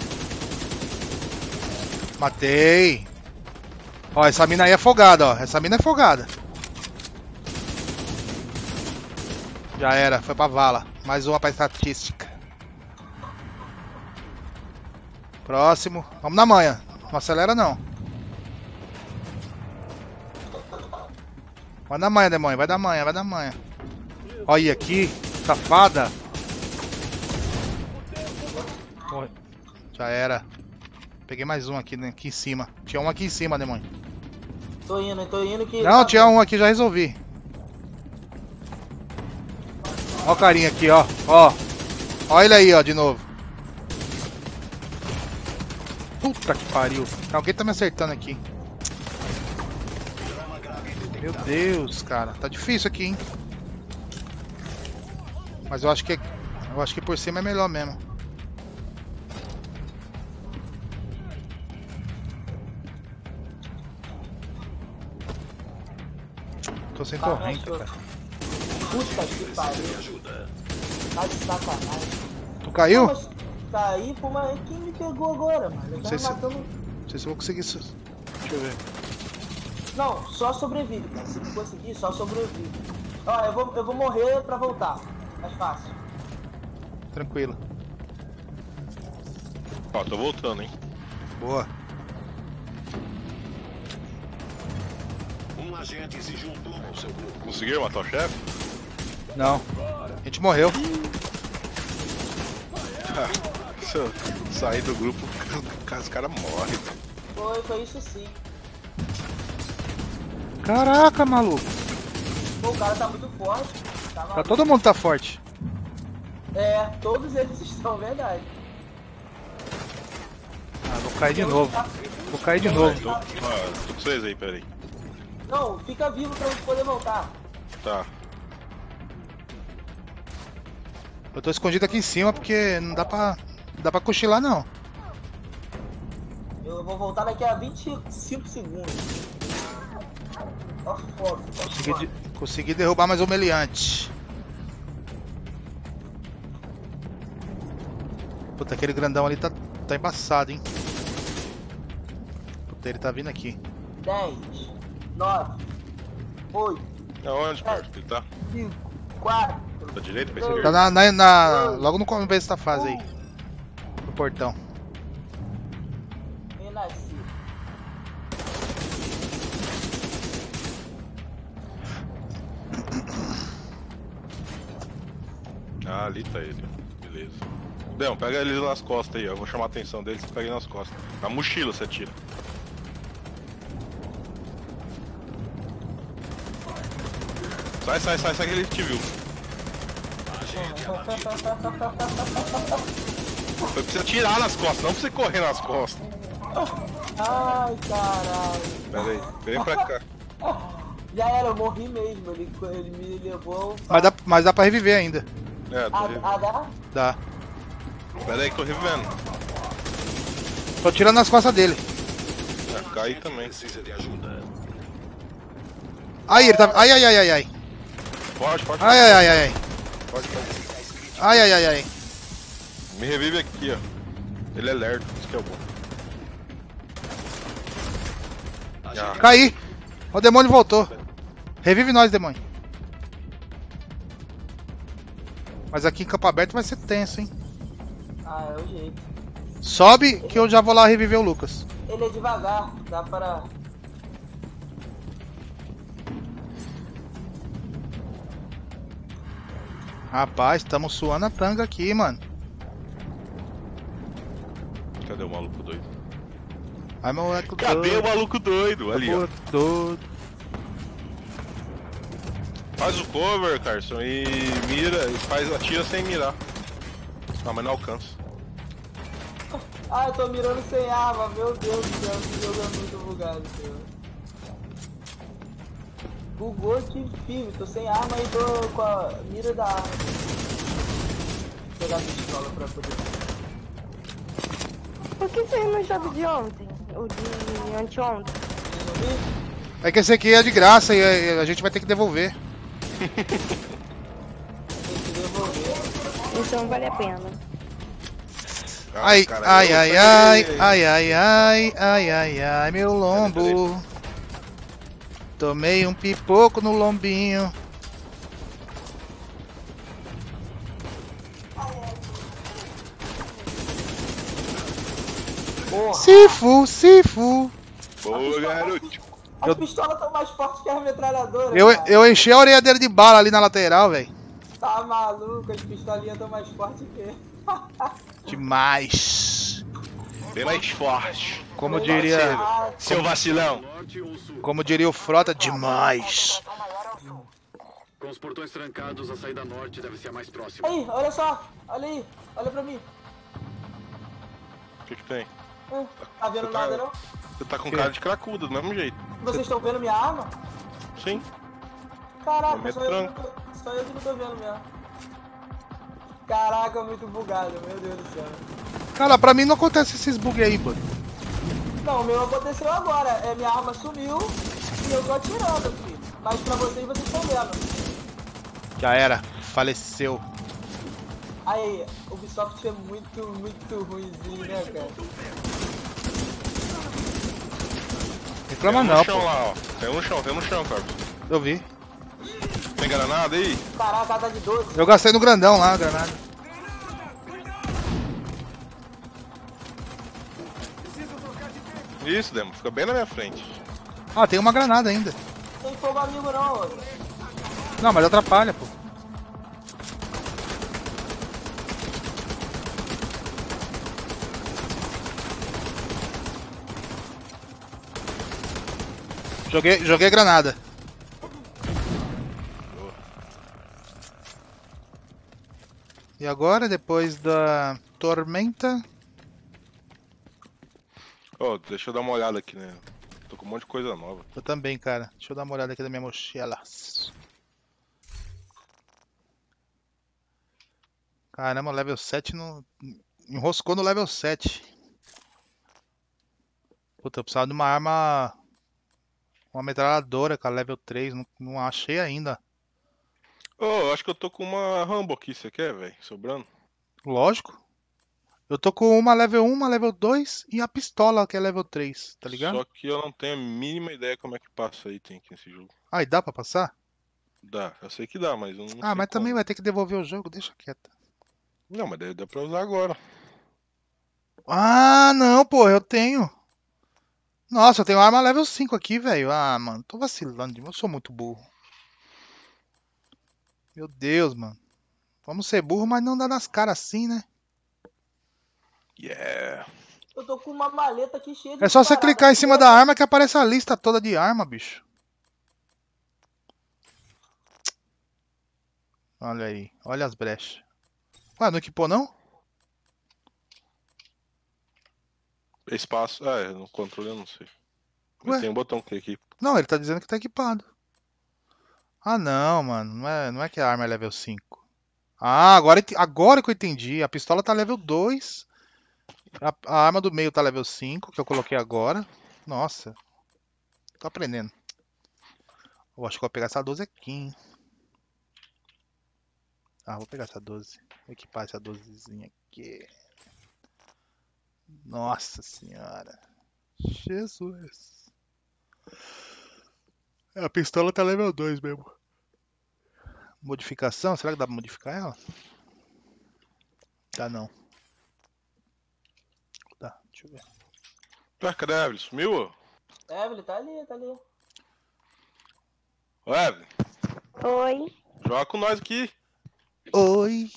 Matei. Ó, essa mina aí é folgada, ó. Essa mina é folgada. Já era, foi pra vala. Mais uma pra estatística. Próximo. Vamos na manha. Não acelera, não. Vai na manha, demônio. Vai da manha, vai da manha. Olha aqui. Safada. Já era. Peguei mais um aqui, né? Aqui em cima. Tinha um aqui em cima, demônio. Tô indo que... Não, tinha um aqui, já resolvi. Ó o carinha aqui, ó. Ó. Ó ele aí, ó, de novo. Puta que pariu. Alguém tá me acertando aqui. Meu Deus, cara. Tá difícil aqui, hein. Mas eu acho que por cima é melhor mesmo. Tô sem torrenta, cara. Puta que pariu. Tá de sacanagem. Tu caiu? Não, mas caí, pô, mas quem me pegou agora, mano? Eu tava matando... Não sei se eu vou conseguir isso. Deixa eu ver. Não, só sobrevive, cara. Se não conseguir, só sobrevive. Ó, eu vou morrer pra voltar. Mais fácil. Tranquilo. Ó, tô voltando, hein. Boa. Um agente se juntou ao seu grupo. Conseguiu matar o chefe? Não. A gente morreu. Se eu sair do grupo, os caras morrem. Foi isso sim. Caraca, maluco. Pô, o cara tá muito forte. Tá, todo mundo tá forte. É, todos eles estão, verdade. Ah, vou cair de novo. Vou cair de novo. Tô com vocês aí, peraí. Não, fica vivo pra gente poder voltar. Tá. Eu tô escondido aqui em cima porque não dá pra cochilar não. Eu vou voltar daqui a 25 segundos. Ó, foda. Consegui derrubar mais um meliante. Puta, aquele grandão ali tá embaçado, hein. Puta, ele tá vindo aqui. 10, 9, 8, Aonde, parceiro? Ele tá? 5, 4. Pra direita, pra esquerda? Tá logo no começo dessa fase aí. No portão. Renasci. Ah, ali tá ele. Beleza. Dão, pega eles nas costas aí, ó. Eu vou chamar a atenção deles, você pega ele nas costas. Na mochila você atira. Sai que ele te viu. Foi pra você atirar nas costas, não pra você correr nas costas. Ai, caralho. Pera aí, vem pra cá. Já era, eu morri mesmo. Ele me levou. Mas dá pra reviver ainda. É, tô revivendo. Dá? Dá. Pera aí que tô revivendo. Tô tirando nas costas dele. É, cai também. Aí, ele tá... Ai. Pode. Ai. Pode. Ai. Me revive aqui, ó. Ele é lerdo, isso que é o bom. Ah, Caí. O demônio voltou. Revive nós, demônio. Mas aqui em campo aberto vai ser tenso, hein. Ah, é o jeito. Sobe que eu já vou lá reviver o Lucas. Ele é devagar, dá para. Rapaz, estamos suando a tanga aqui, mano. cadê o maluco doido? Ai, moleque Cadê o maluco doido? Ali, ó. Doido. Faz o cover, Carson, e mira, e atira sem mirar. Ah, mas não alcança. Ah, eu tô mirando sem arma, meu Deus do céu, esse jogo é muito bugado, senhor. Bugou que firme, tô sem arma e tô com a mira da arma. Vou pegar a pistola pra poder. Por que você não joga de ontem? Ou de anteontem? É que esse aqui é de graça e a gente vai ter que devolver. Tem que devolver. Então vale a pena. Ai, meu lombo. Tomei um pipoco no lombinho. Sifu. Boa, garoto. As pistolas estão mais fortes que as metralhadoras. Eu enchi a orelhadeira de bala ali na lateral, velho. Tá maluco, as pistolinhas estão mais fortes que. Demais. Bem mais forte. Como diria. Seu vacilão. Como diria o Frota, demais. Com os portões trancados, a saída norte deve ser a mais próxima. Aí, olha só, olha aí, olha pra mim. O que tem? Tá vendo Você nada não? Você tá com cara de cracuda, do mesmo jeito. Vocês estão vendo minha arma? Sim. Caraca, só eu que não tô vendo mesmo. Caraca, muito bugado, meu Deus do céu. Cara, pra mim não acontece esses bugs aí, mano. Não, o meu aconteceu agora. É, minha arma sumiu e eu tô atirando, filho. Mas pra vocês estão vendo. Já era, faleceu. Aí, o Ubisoft é muito ruimzinho, né, cara? Reclama Tem um não, no chão pô. lá, ó. Tem um no chão, Carlos. Eu vi. Tem granada aí? Caraca, tá de 12. Eu gastei no grandão lá, a granada. Isso, Demo, fica bem na minha frente. Ah, tem uma granada ainda. Não tem fogo amigo não, ô. Não, mas atrapalha, pô. Joguei granada. E agora, depois da tormenta... Ô, deixa eu dar uma olhada aqui, né? Tô com um monte de coisa nova. Eu também, cara. Deixa eu dar uma olhada aqui na minha mochila. Caramba, level 7 no... enroscou no level 7. Puta, eu precisava de uma arma... uma metralhadora, cara, level 3. Não achei ainda. Ô, eu acho que eu tô com uma Rambo aqui, você quer, velho? Sobrando? Lógico. Eu tô com uma level 1, uma level 2 e a pistola que é level 3, tá ligado? Só que eu não tenho a mínima ideia como é que passa item aqui nesse jogo. Ah, e dá pra passar? Dá, eu sei que dá, mas eu não sei Ah, mas também como. vai ter que devolver o jogo, deixa quieto. Não, mas dá pra usar agora. Ah, não, pô, eu tenho. Nossa, eu tenho arma level 5 aqui, velho. Ah, mano, tô vacilando, eu sou muito burro. Meu Deus, mano. Vamos ser burro, mas não dá nas caras assim, né? Yeah. Eu tô com uma maleta aqui cheia de É só você parada. clicar em cima da arma que aparece a lista toda de arma, bicho. Olha aí, olha as brechas. Ué, não equipou não? Espaço. Ah, no controle eu não sei. Ué? Tem um botão que aqui. Não, ele tá dizendo que tá equipado. Ah, não, mano. Não é que a arma é level 5. Ah, agora que eu entendi. A pistola tá level 2. A arma do meio tá level 5, que eu coloquei agora. Nossa. Tô aprendendo. Eu acho que vou pegar essa 12 aqui, hein. Ah, vou pegar essa 12. Vou equipar essa 12zinha aqui. Nossa senhora. Jesus. A pistola tá level 2 mesmo. Modificação? Será que dá pra modificar ela? Dá não. Tá, deixa eu ver. Ah, cadê a Evelyn? Sumiu? Ô? Evelyn, tá ali, tá ali. Ô, Evelyn, Oi. joga com nós aqui. Oi.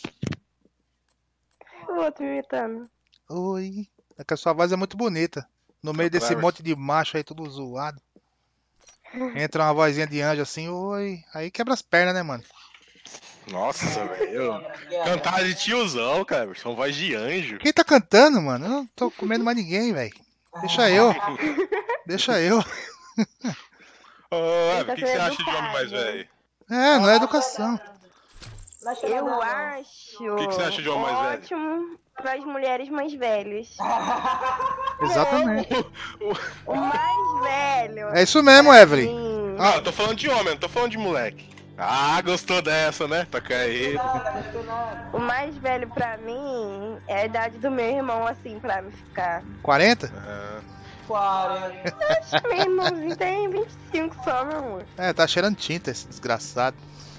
O outro me imitando. Oi. É que a sua voz é muito bonita. No meio desse monte de macho aí, tudo zoado. Entra uma vozinha de anjo assim, oi. Aí quebra as pernas, né, mano? Nossa, velho. Cantar de tiozão, cara. São voz de anjo. Quem tá cantando, mano? Eu não tô comendo mais ninguém, velho. Deixa eu. Deixa eu. Ô, Evelyn, o que você acha de homem mais velho? É, não é educação. Eu acho O que você acha de homem mais velho? ótimo para as mulheres mais velhas. Exatamente. O mais velho. É isso mesmo, Evelyn. Ah, eu tô falando de homem, não tô falando de moleque. Ah, gostou dessa, né? Toca aí. O mais velho pra mim é a idade do meu irmão, assim, pra me ficar. 40? 40. Acho que meu irmãozinho tem 25 só, meu amor. É, tá cheirando tinta esse desgraçado.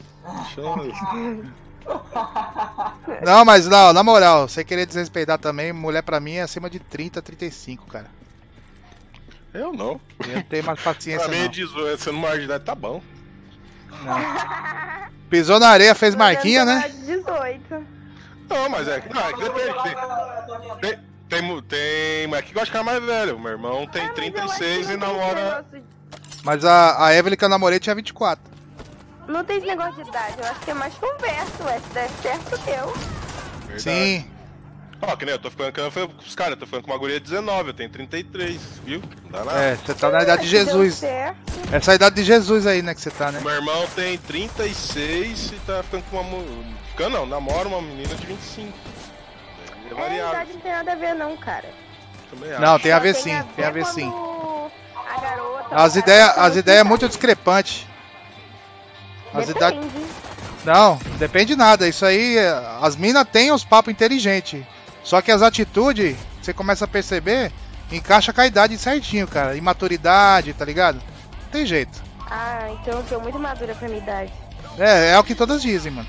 Não, mas não, na moral, sem querer desrespeitar também, mulher pra mim é acima de 30, 35, cara. Eu não. Eu não tenho mais paciência Pra mim, não. sendo maior de idade, tá bom. Pisou na areia, fez marquinha, né? 18. Não, mas é que depende. Tem mulher que gosta de ficar mais velho. Meu irmão tem 36 e namora. Mas a Evelyn que eu namorei tinha 24. Não tem esse negócio de idade, eu acho que é mais conversa, ué, se der certo deu. Verdade. Sim. Ó, que nem eu tô ficando com os caras, eu tô ficando com uma guria de 19, eu tenho 33, viu? Não dá nada. É, você tá na idade de Jesus. Essa é a idade de Jesus aí, né, que você tá, né? Meu irmão tem 36 e tá ficando com uma. Ficando não, namora uma menina de 25. É A variável. idade não tem nada a ver não, cara. Também acho. Não, tem a Só ver sim, tem a ver quando sim. A garota... As ideias é muito discrepante. As idades. Depende. Não, depende de nada. Isso aí, as minas têm os papos inteligentes. Só que as atitudes, você começa a perceber, encaixa com a idade certinho, cara. Imaturidade, tá ligado? Não tem jeito. Ah, então eu sou muito madura pra minha idade. É o que todas dizem, mano.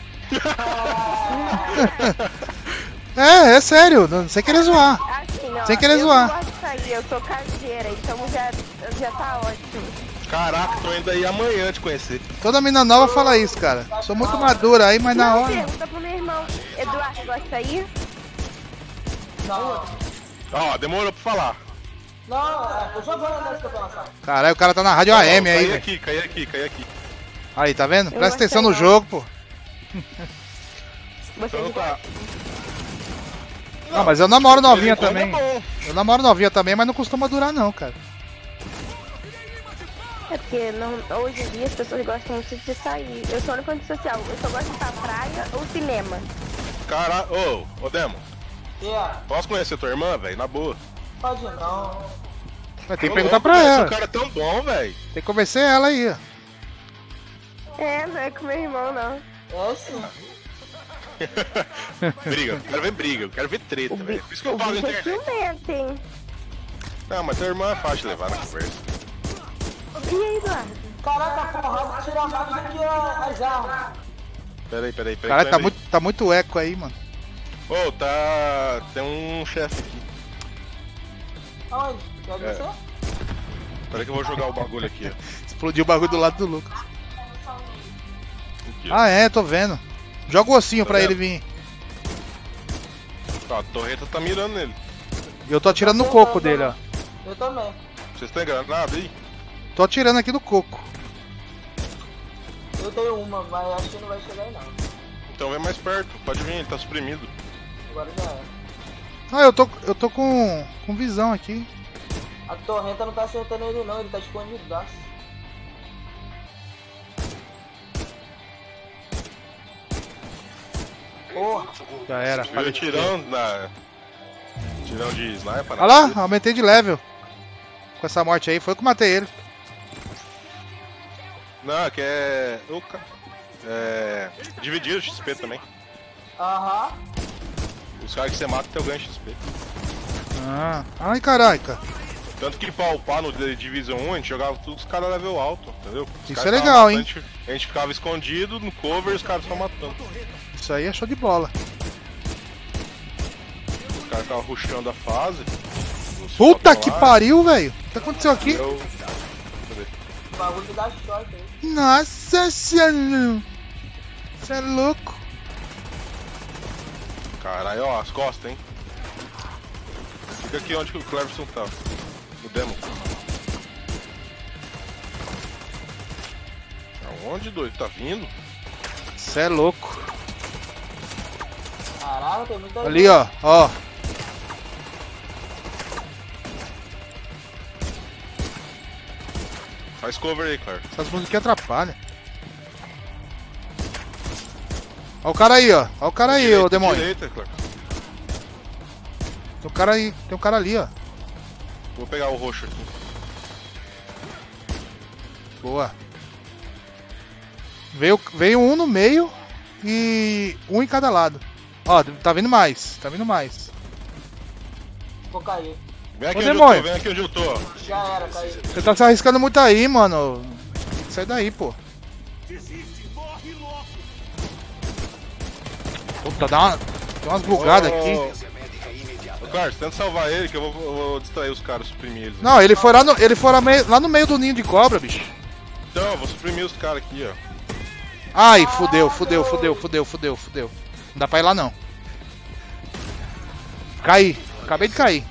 É sério, não, sem querer zoar. Assim, ó, Sem querer eu zoar. não gosto de sair, eu sou caseira, então já tá ótimo. Caraca, tô indo aí amanhã te conhecer. Toda mina nova fala isso, cara. Sou muito madura aí, mas na Não, hora. pergunta pro meu irmão. Eduardo, gosta de sair? Não, Ó, demorou pra falar. não, eu jogando nesse campeonato. Caralho, o cara tá na rádio AM aí, velho. Caí aqui. Aí, tá vendo? Eu Presta atenção no gostei, jogo, pô. Você Então tá. Não, mas eu namoro novinha de vez em também. quando é bom. Eu namoro novinha também, mas não costuma durar não, cara. É porque hoje em dia as pessoas gostam muito de sair. Eu sou única antissocial. Eu só gosto de ir pra praia ou cinema. Cara, ô Demo, Yeah. posso conhecer tua irmã, velho? Na boa. Pode não. Mas tem que Ô, perguntar louco, pra velho, ela. Esse cara é tão bom, velho. Tem que convencer ela aí, ó. É, não é com meu irmão, não. É sim. Briga, eu quero ver briga, eu quero ver treta, velho. Por isso que eu O falo na bicho é internet. ciumento, hein? Não, mas tua irmã é fácil de levar na conversa. E aí, Eduardo? Caraca, a porrada tira mais do que as armas. Peraí. Cara, tá muito eco aí, mano. Ô, tá. Tem um chefe aqui. Aonde? Quer É. você? Peraí que eu vou jogar o bagulho aqui, ó. Explodiu o bagulho do lado do Lucas. Aqui, ó. Ah, é, tô vendo. Joga o ossinho pra vendo? ele vir. Ó, a torreta tá mirando nele. E eu tô atirando no coco dele, ó. Eu também. Vocês têm granada aí? Tô atirando aqui no coco. Eu tenho uma, mas acho que não vai chegar aí não. Então vem mais perto, pode vir, ele tá suprimido. Agora já é. Ah, eu tô com visão aqui. A torrenta não tá acertando ele não, ele tá escondidaço. Porra, Já era. Viu tirando na. Tirão de sniper. Olha lá, aumentei de level. Com essa morte aí, foi que eu matei ele. Não, que é. É. Dividir o XP também. aham. Os caras que você mata tem o ganho XP. Ah, ai caraca. Tanto que pra upar no Division 1 a gente jogava tudo os caras level alto, entendeu? Os Isso caras é legal, estavam hein? matando, a gente ficava escondido no cover e os caras só matando. Isso aí é show de bola. Os caras ficavam rushando a fase. os Puta fotos que lá, pariu, velho. O que aconteceu aqui? eu- O bagulho que dá choque aí. Nossa senhora. Você é louco. Caralho, ó, as costas, hein? Fica aqui onde que o Cleverson tá. No demo. Aonde, doido? Tá vindo? Você é louco. Caraca, tem muita Ali, ó, ó. Faz cover aí, Claire. Essas músicas atrapalham. Ó o cara aí, ó. Ó o cara aí, ô demônio. Direita, Claire. Tem um cara aí. Tem um cara ali, ó. Vou pegar o roxo aqui. Boa. Veio um no meio e um em cada lado. Ó, tá vindo mais. Tá vindo mais. Vou cair. Vem aqui Ô, onde eu demônio. tô, vem aqui onde eu tô. ó. Já era, caí. Você tá se arriscando muito aí, mano. Sai daí, pô. Puta, tem umas bugadas aqui. Ô, Claire, tenta salvar ele que eu vou distrair os caras, suprimir eles. Não, ele foi lá no meio do ninho de cobra, bicho. Então, eu vou suprimir os caras aqui, ó. Ai, fudeu. Não dá pra ir lá, não. Caí. Acabei de cair.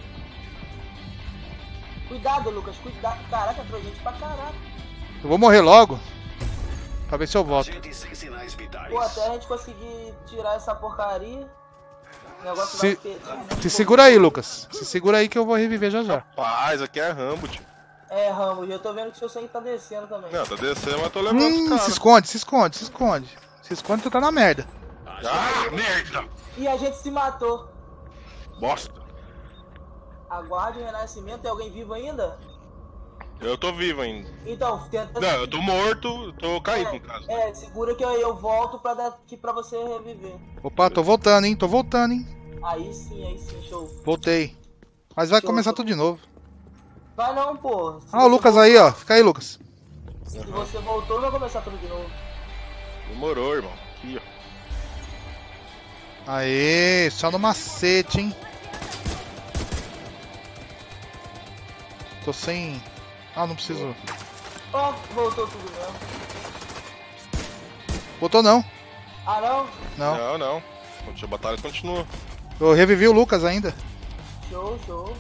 Cuidado, Lucas, cuidado. Caraca, entrou gente pra caraca. Eu vou morrer logo. Pra ver se eu volto. Pô, até a gente conseguir tirar essa porcaria. O negócio Se- vai ter. Se segura aí, Lucas. Se segura aí que eu vou reviver já já. Rapaz, aqui é Rambo, tio. É, Rambo, eu tô vendo que seu sangue tá descendo também. Não, tá descendo, mas eu tô levando os Se caras. esconde, se esconde, se esconde. Se esconde, tu tá na merda. Ah, merda! E a gente se matou. Bosta. Aguarde o renascimento. Tem alguém vivo ainda? Eu tô vivo ainda. Então, tenta. Não, eu tô morto, eu tô caído no caso. Segura que eu volto pra dar aqui pra você reviver. Opa, tô voltando, hein. Tô voltando, hein. Aí sim, show. Voltei. Mas vai Show, começar show. tudo de novo. Vai não, pô. Se Ah, o você Lucas voltou- aí, ó. Fica aí, Lucas. Se você voltou, vai começar tudo de novo. Demorou, irmão. Aqui, ó. Aê, só no macete, hein. Tô sem... Ah, não preciso... Ó, voltou tudo mesmo. Botou não. Ah, não? Não. Não. A batalha continua. Eu revivi o Lucas ainda. Show.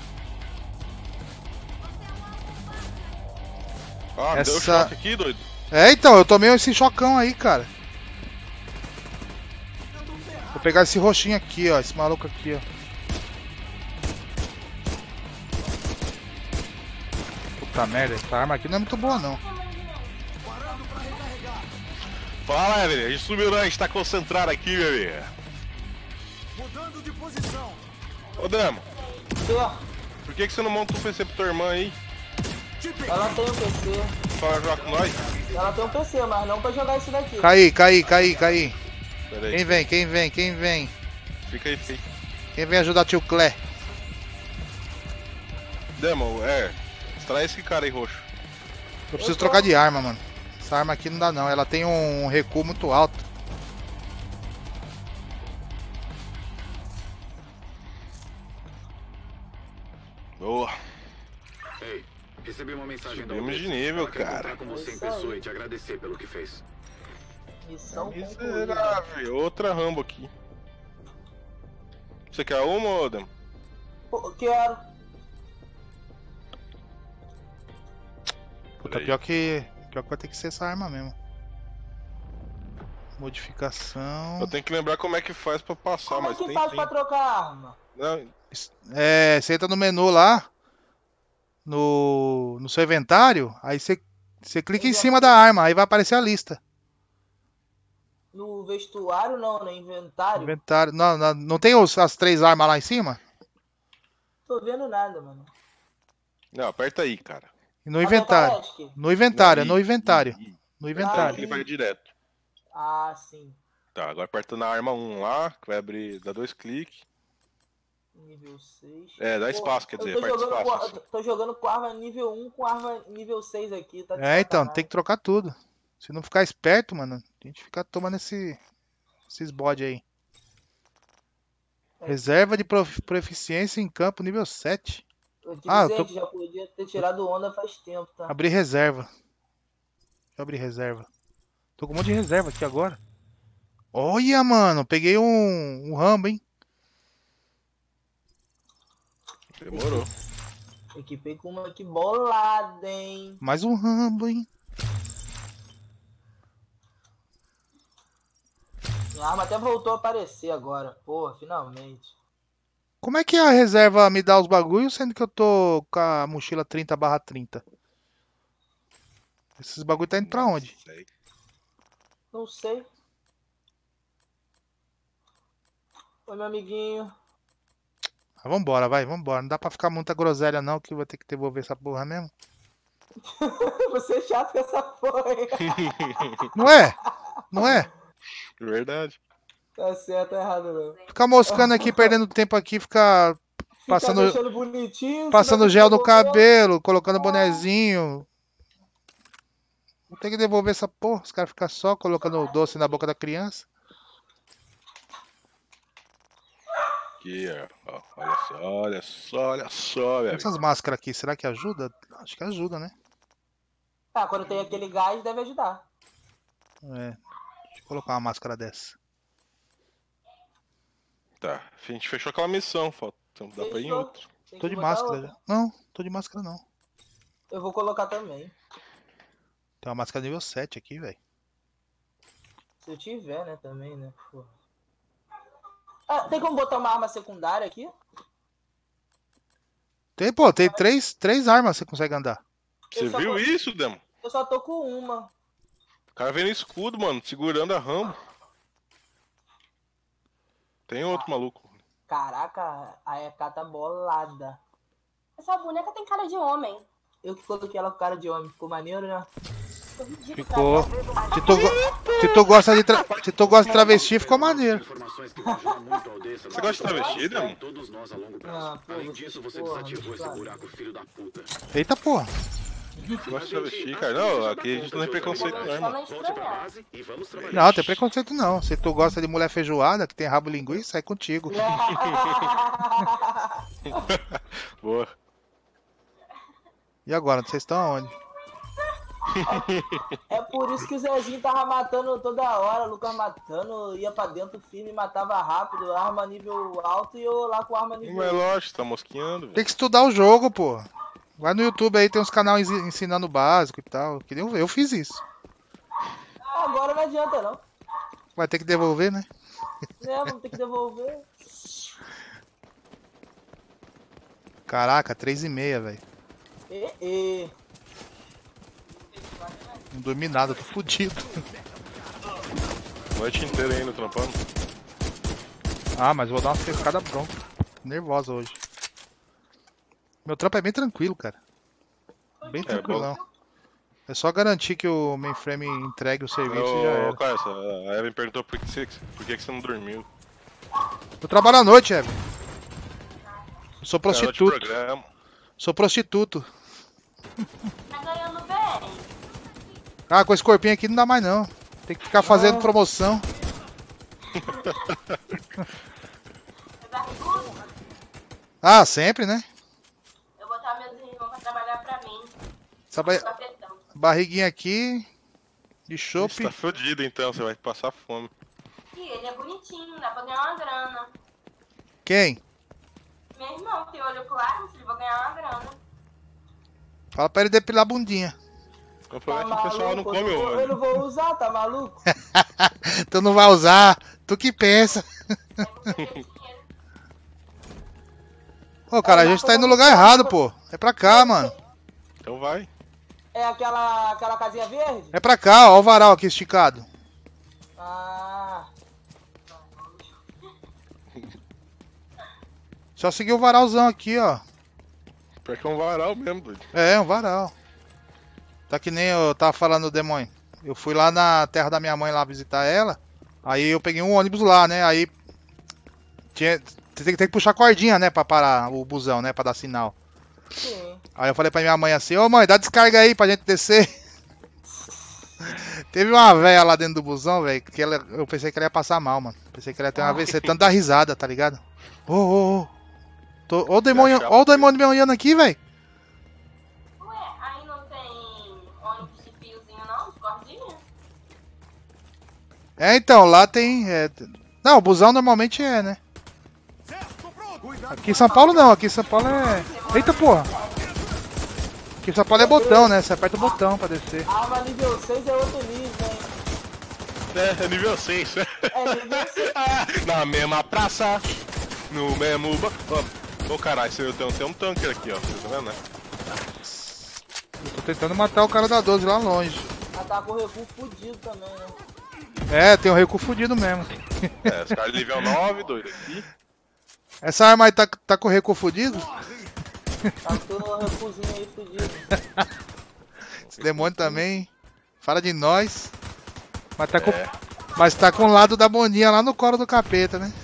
Ah, me deu Essa- choque aqui, doido. É, então, eu tomei esse chocão aí, cara. Vou pegar esse roxinho aqui, ó. Esse maluco aqui, ó. Puta merda, essa arma aqui não é muito boa, não. Fala, bebê. A gente subiu, não. A gente tá concentrado aqui, bebê. Mudando de posição. Ô, Damo, Que? por que você não monta um PC pra tua irmã aí? Ela tem um PC. Pra jogar com nós? Ela tem um PC, mas não pra jogar isso daqui. Caí. Pera aí. Quem vem? Fica aí, fica aí. Quem vem ajudar o tio Clé? Demo, extrai esse cara aí, roxo. Eu preciso trocar de arma, mano. Essa arma aqui não dá não, ela tem um recuo muito alto. Boa. Ei, recebi uma mensagem Subimos de nível, Ela quer cara. encontrar com você em pessoa e te agradecer pelo que fez. Missão concluída. Miserável. Outra Rambo aqui. Você quer uma, ou, Demo? Pô, quero. Puta, pior que vai ter que ser essa arma mesmo. Modificação. Eu tenho que lembrar como é que faz pra passar, Como é mas que tem faz sim. pra trocar arma? Não, Você entra no menu lá, no seu inventário, aí você clica em cima da arma, aí vai aparecer a lista. No vestuário não, no inventário. Inventário. Não tem as 3 armas lá em cima? Tô vendo nada, mano. não, aperta aí, cara. E no inventário. Aperta, No inventário, Aí, no inventário. aí. No Aí inventário. ele vai direto. Ah, sim. Tá, agora aperta na arma 1 lá, que vai abrir, dá 2 cliques. Nível 6. Dá espaço, quer dizer, aperta espaço. Assim. Tô jogando com arma nível 1 com arma nível 6 aqui, tá de Então, sacanagem. tem que trocar tudo. Se não ficar esperto, mano, a gente fica tomando esses bode aí. Reserva de proficiência em campo nível 7. Eu te Ah, dizer, eu tô- a gente já podia ter tirado onda faz tempo, tá? Abrir reserva. Deixa eu abrir reserva. Tô com um monte de reserva aqui agora. Olha, mano, peguei um Rambo, hein? Demorou. Equipei com uma aqui bolada, hein? Mais um Rambo, hein? Minha arma até voltou a aparecer agora. Porra, finalmente. Como é que a reserva me dá os bagulhos, sendo que eu tô com a mochila 30/30? Esses bagulho tá indo pra onde? Sei. Não sei. Oi, meu amiguinho. Ah, vambora, vai, vambora. Não dá pra ficar muita groselha não, que eu vou ter que devolver essa porra mesmo. Você é chato com essa porra aí. Não é? Não é? Verdade. Tá certo, tá errado não. Ficar moscando aqui, perdendo tempo aqui, ficar passando, Fica deixando bonitinho. passando senão gel no devolver. cabelo, colocando bonezinho. Vou ter que devolver essa porra. Os caras ficam só colocando o doce na boca da criança. Aqui, ó. Olha só, velho. Essas máscaras aqui, será que ajuda? Acho que ajuda, né? Ah, quando tem aquele gás, deve ajudar. Deixa eu colocar uma máscara dessa. Tá, a gente fechou aquela missão, falta. Então dá pra ir em Fechou. outro. Tem Tô que de botar máscara outra. já. Não, tô de máscara não. Eu vou colocar também. Tem uma máscara nível 7 aqui, velho. Se eu tiver, né, também, né? Porra. Ah, tem como botar uma arma secundária aqui? Tem, pô, tem três armas que você consegue andar. Você Eu só viu vou- isso, Demo? Eu só tô com uma. O cara vem no escudo, mano, segurando a Rambo. Tem outro maluco. Caraca, a EK tá bolada. Essa boneca tem cara de homem. Eu que coloquei ela com cara de homem. Ficou maneiro, né? Ficou. Se tu gosta de travesti, ficou maneiro. Informações que vão ajudar muito a aldeia. Você gosta de travesti, Demo? Todos nós a longo prazo. Ah, pô, Além vocês, disso, você porra, desativou esse claro. buraco, filho da puta. Eita porra. Você gosta de travesti, cara? Não, aqui a gente não tem preconceito, não, Só irmão. não Volte pra estranhar. base e vamos trabalhar. Não, tem preconceito não. Se tu gosta de mulher feijoada, que tem rabo linguiça, é contigo. Boa. E agora, vocês estão aonde? É por isso que o Zezinho tava matando toda hora, o Lucas matando, ia pra dentro firme, matava rápido, arma nível alto e eu lá com arma nível Mas lógico, tá mosqueando, velho. Tem que estudar o jogo, pô. Vai no YouTube aí, tem uns canais ensinando o básico e tal. Que eu fiz isso. Agora não adianta não. Vai ter que devolver, né? Vamos ter que devolver. Caraca, 3h30, velho. E. Não dormi nada, tô fudido. Noite inteira ainda trampando. Ah, mas vou dar uma secada bronca. Nervosa hoje. Meu trampo é bem tranquilo, cara. Bem tranquilão. É só garantir que o mainframe entregue o serviço e já era. Cara, a Evan perguntou por que você não dormiu. Eu trabalho à noite, Evan. Eu sou prostituto. Programa. Sou prostituto. Tá ganhando bem. Ah, com esse corpinho aqui não dá mais não. Tem que ficar fazendo promoção. É barrigudo? Ah, sempre, né? Eu vou botar meus irmãos pra trabalhar pra mim. Essa Cafetão. barriguinha aqui de Você chopp. tá fudido então, você vai passar fome. E ele é bonitinho, dá pra ganhar uma grana. Quem? Meu irmão tem olho claro, filho, vou ganhar uma grana. Fala pra ele depilar a bundinha. O problema é que o pessoal não come Eu hoje. não vou usar, tá maluco? Tu não vai usar, tu que pensa. Ô, cara, a gente tá indo no lugar errado, pô. É pra cá, mano. Então vai. É aquela casinha verde? É pra cá, ó o varal aqui esticado. Ah. Só seguir o varalzão aqui, ó. Pior que é um varal mesmo, doido. É, um varal. Tá que nem eu tava falando, demônio. Eu fui lá na terra da minha mãe lá visitar ela. Aí eu peguei um ônibus lá, né? Aí tem que puxar cordinha, né? Pra parar o busão, né? Pra dar sinal. Sim. Aí eu falei pra minha mãe assim: ô mãe, dá descarga aí pra gente descer. Teve uma véia lá dentro do busão, velho, que eu pensei que ela ia passar mal, mano. Pensei que ela ia ter uma AVC, tanto da risada, tá ligado? Ô, ó o demônio, ó o demônio me olhando aqui, velho. Ué, aí não tem ônibus de fiozinho não, de cordinha? É, então, lá tem. Não, o busão normalmente é, né? Aqui em São Paulo não, aqui em São Paulo é. Eita porra! Aqui em São Paulo é botão, né? Você aperta o botão pra descer. Arma nível 6 é outro nível, hein? É nível 6. É nível 6. Na mesma praça, no mesmo... Ô caralho, tem um tanque aqui, ó. Tá vendo, né? Eu tô tentando matar o cara da 12 lá longe. Ela tá com o recuo fudido também, né? É, tem um recuo fudido mesmo. É, os caras de nível 9, doido aqui. Essa arma aí tá com o recuo fudido? Tá todo o recuozinho aí fudido. Esse demônio também. Fala de nós. Mas tá com o lado da bondinha lá no colo do capeta, né?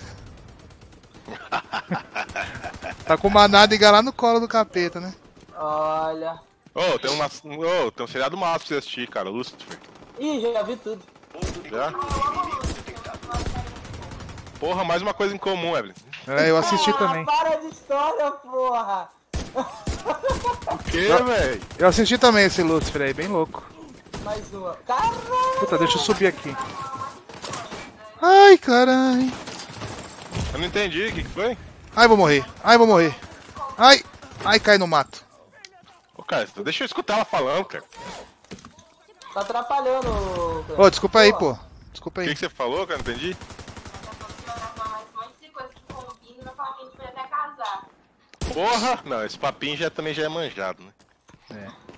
Tá com uma nádega lá no colo do capeta, né? Olha. Tem um seriado massa pra você assistir, cara, Lucifer. Ih, já vi tudo. Já? Porra, mais uma coisa em comum, Evelyn. É, eu assisti também. Para de história, porra! O que, velho? Eu assisti também esse Lucifer aí, bem louco. Mais uma. Caralho! Puta, deixa eu subir aqui. Ai, caralho. Eu não entendi, o que foi? Ai, vou morrer. Ai, vou morrer. Ai, cai no mato. Ô, cara, deixa eu escutar ela falando, cara. Tá atrapalhando. Ô, desculpa aí, pô. Desculpa O aí. que você falou, cara? Não entendi. Um monte de coisa que combina, não fala que a gente vai até casar. Porra! Não, esse papinho também já é manjado, né? É.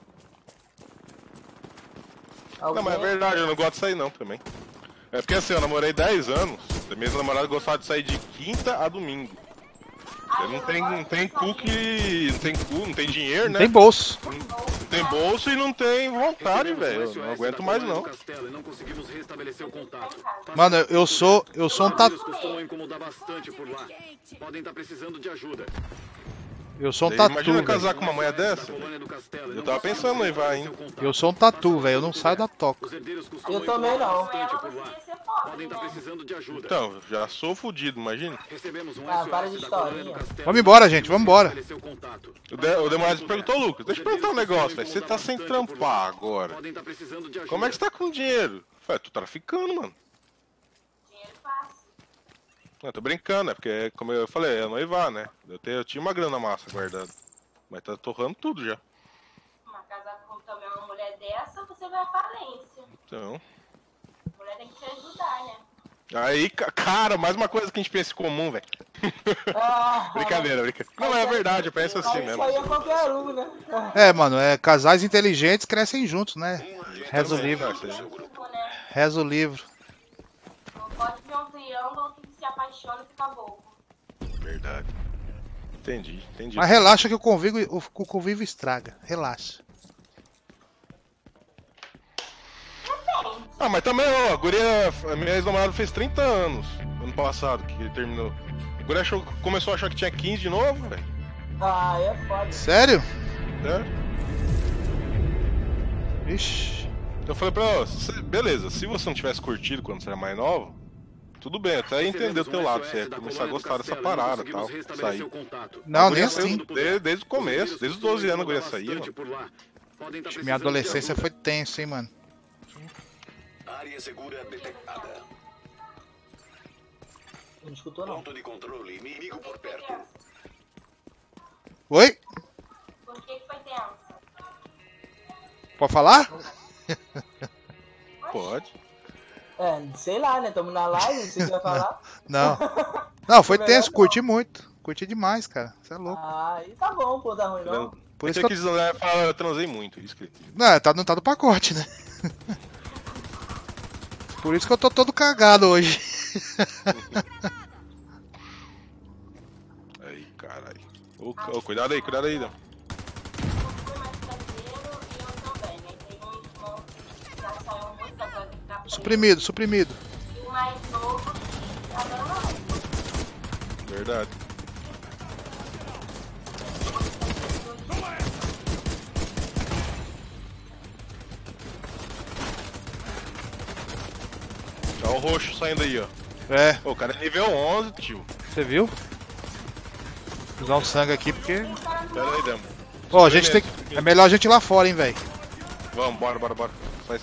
Não, mas é verdade, eu não gosto de sair não também. É porque assim, eu namorei 10 anos, a minha namorada gostava de sair de quinta a domingo. Eu não tem cu que... não tem dinheiro, né? Tem bolso. Não tem bolso e não tem vontade, velho. Eu não aguento mais não. Mano, eu sou um tatu. Podem estar precisando de ajuda. Eu sou um Daí, tatu, imagina velho. casar com uma mulher dessa. Eu tava pensando em vai ainda. Eu sou um tatu, velho. Eu não saio da toca. Eu também não. Podem estar precisando de ajuda. Então, já sou fudido, imagina. Recebemos um Ah, para de historinha. Vamos embora, gente. Vamos embora. O Demorado perguntou, Lucas, deixa eu perguntar um negócio, velho. Você tá sem trampar agora. Podem estar precisando de ajuda. Como é que você tá com dinheiro? Falei, tu tá traficando, mano. Dinheiro fácil. Não, tô brincando, é porque, como eu falei, é noivar, né? Eu tinha uma grana massa guardada. Mas tá torrando tudo já. Uma casar com também uma mulher dessa, você vai à falência. Então, A mulher tem que te ajudar, né? Aí, cara, mais uma coisa que a gente pensa em comum, velho. Brincadeira. Não, é verdade, eu penso assim mesmo. Isso aí é qualquer um, né? É, mano, casais inteligentes crescem juntos, né? Reza o livro. Reza o livro. Não pode ver um triângulo que se apaixona e fica bobo. Verdade. Entendi. Mas relaxa que o convívio estraga. Relaxa. Ah, mas também, ó, a minha ex-namorada fez 30 anos ano passado que terminou. A guria começou a achar que tinha 15 de novo, velho. Ah, é foda. Sério? É. Ixi. Então eu falei pra ela, beleza, se você não tivesse curtido quando você era mais nova, tudo bem, até entender o teu lado, você ia começar a gostar dessa parada e tal, sair. Não, nem assim. Desde o começo, desde os 12 anos a guria saía, mano. Minha adolescência foi tenso, hein, mano. Área segura detectada. Não escutou, não. Ponto de controle, inimigo por perto. Oi? Por que foi tensa? Pode falar? Pode. É, sei lá, né? Tamo na live, não sei se vai falar. Não. Não, foi tenso, curti muito. Curti demais, cara. Você é louco. Ah, aí tá bom, pô, tá ruim não. Por isso que eu transei muito, isso que... Não, não tá do pacote, né? Por isso que eu tô todo cagado hoje. Aí, caralho. Ô, cuidado aí, Dan. Suprimido. O mais novo, agora não. Verdade. Olha o roxo saindo aí, ó. É. Ô, o cara é nível 11, tio. Você viu? Vou usar um sangue aqui porque... Pera aí, Demo. Ó, a gente tem... É melhor a gente ir lá fora, hein, velho. Vamos, bora. Sai.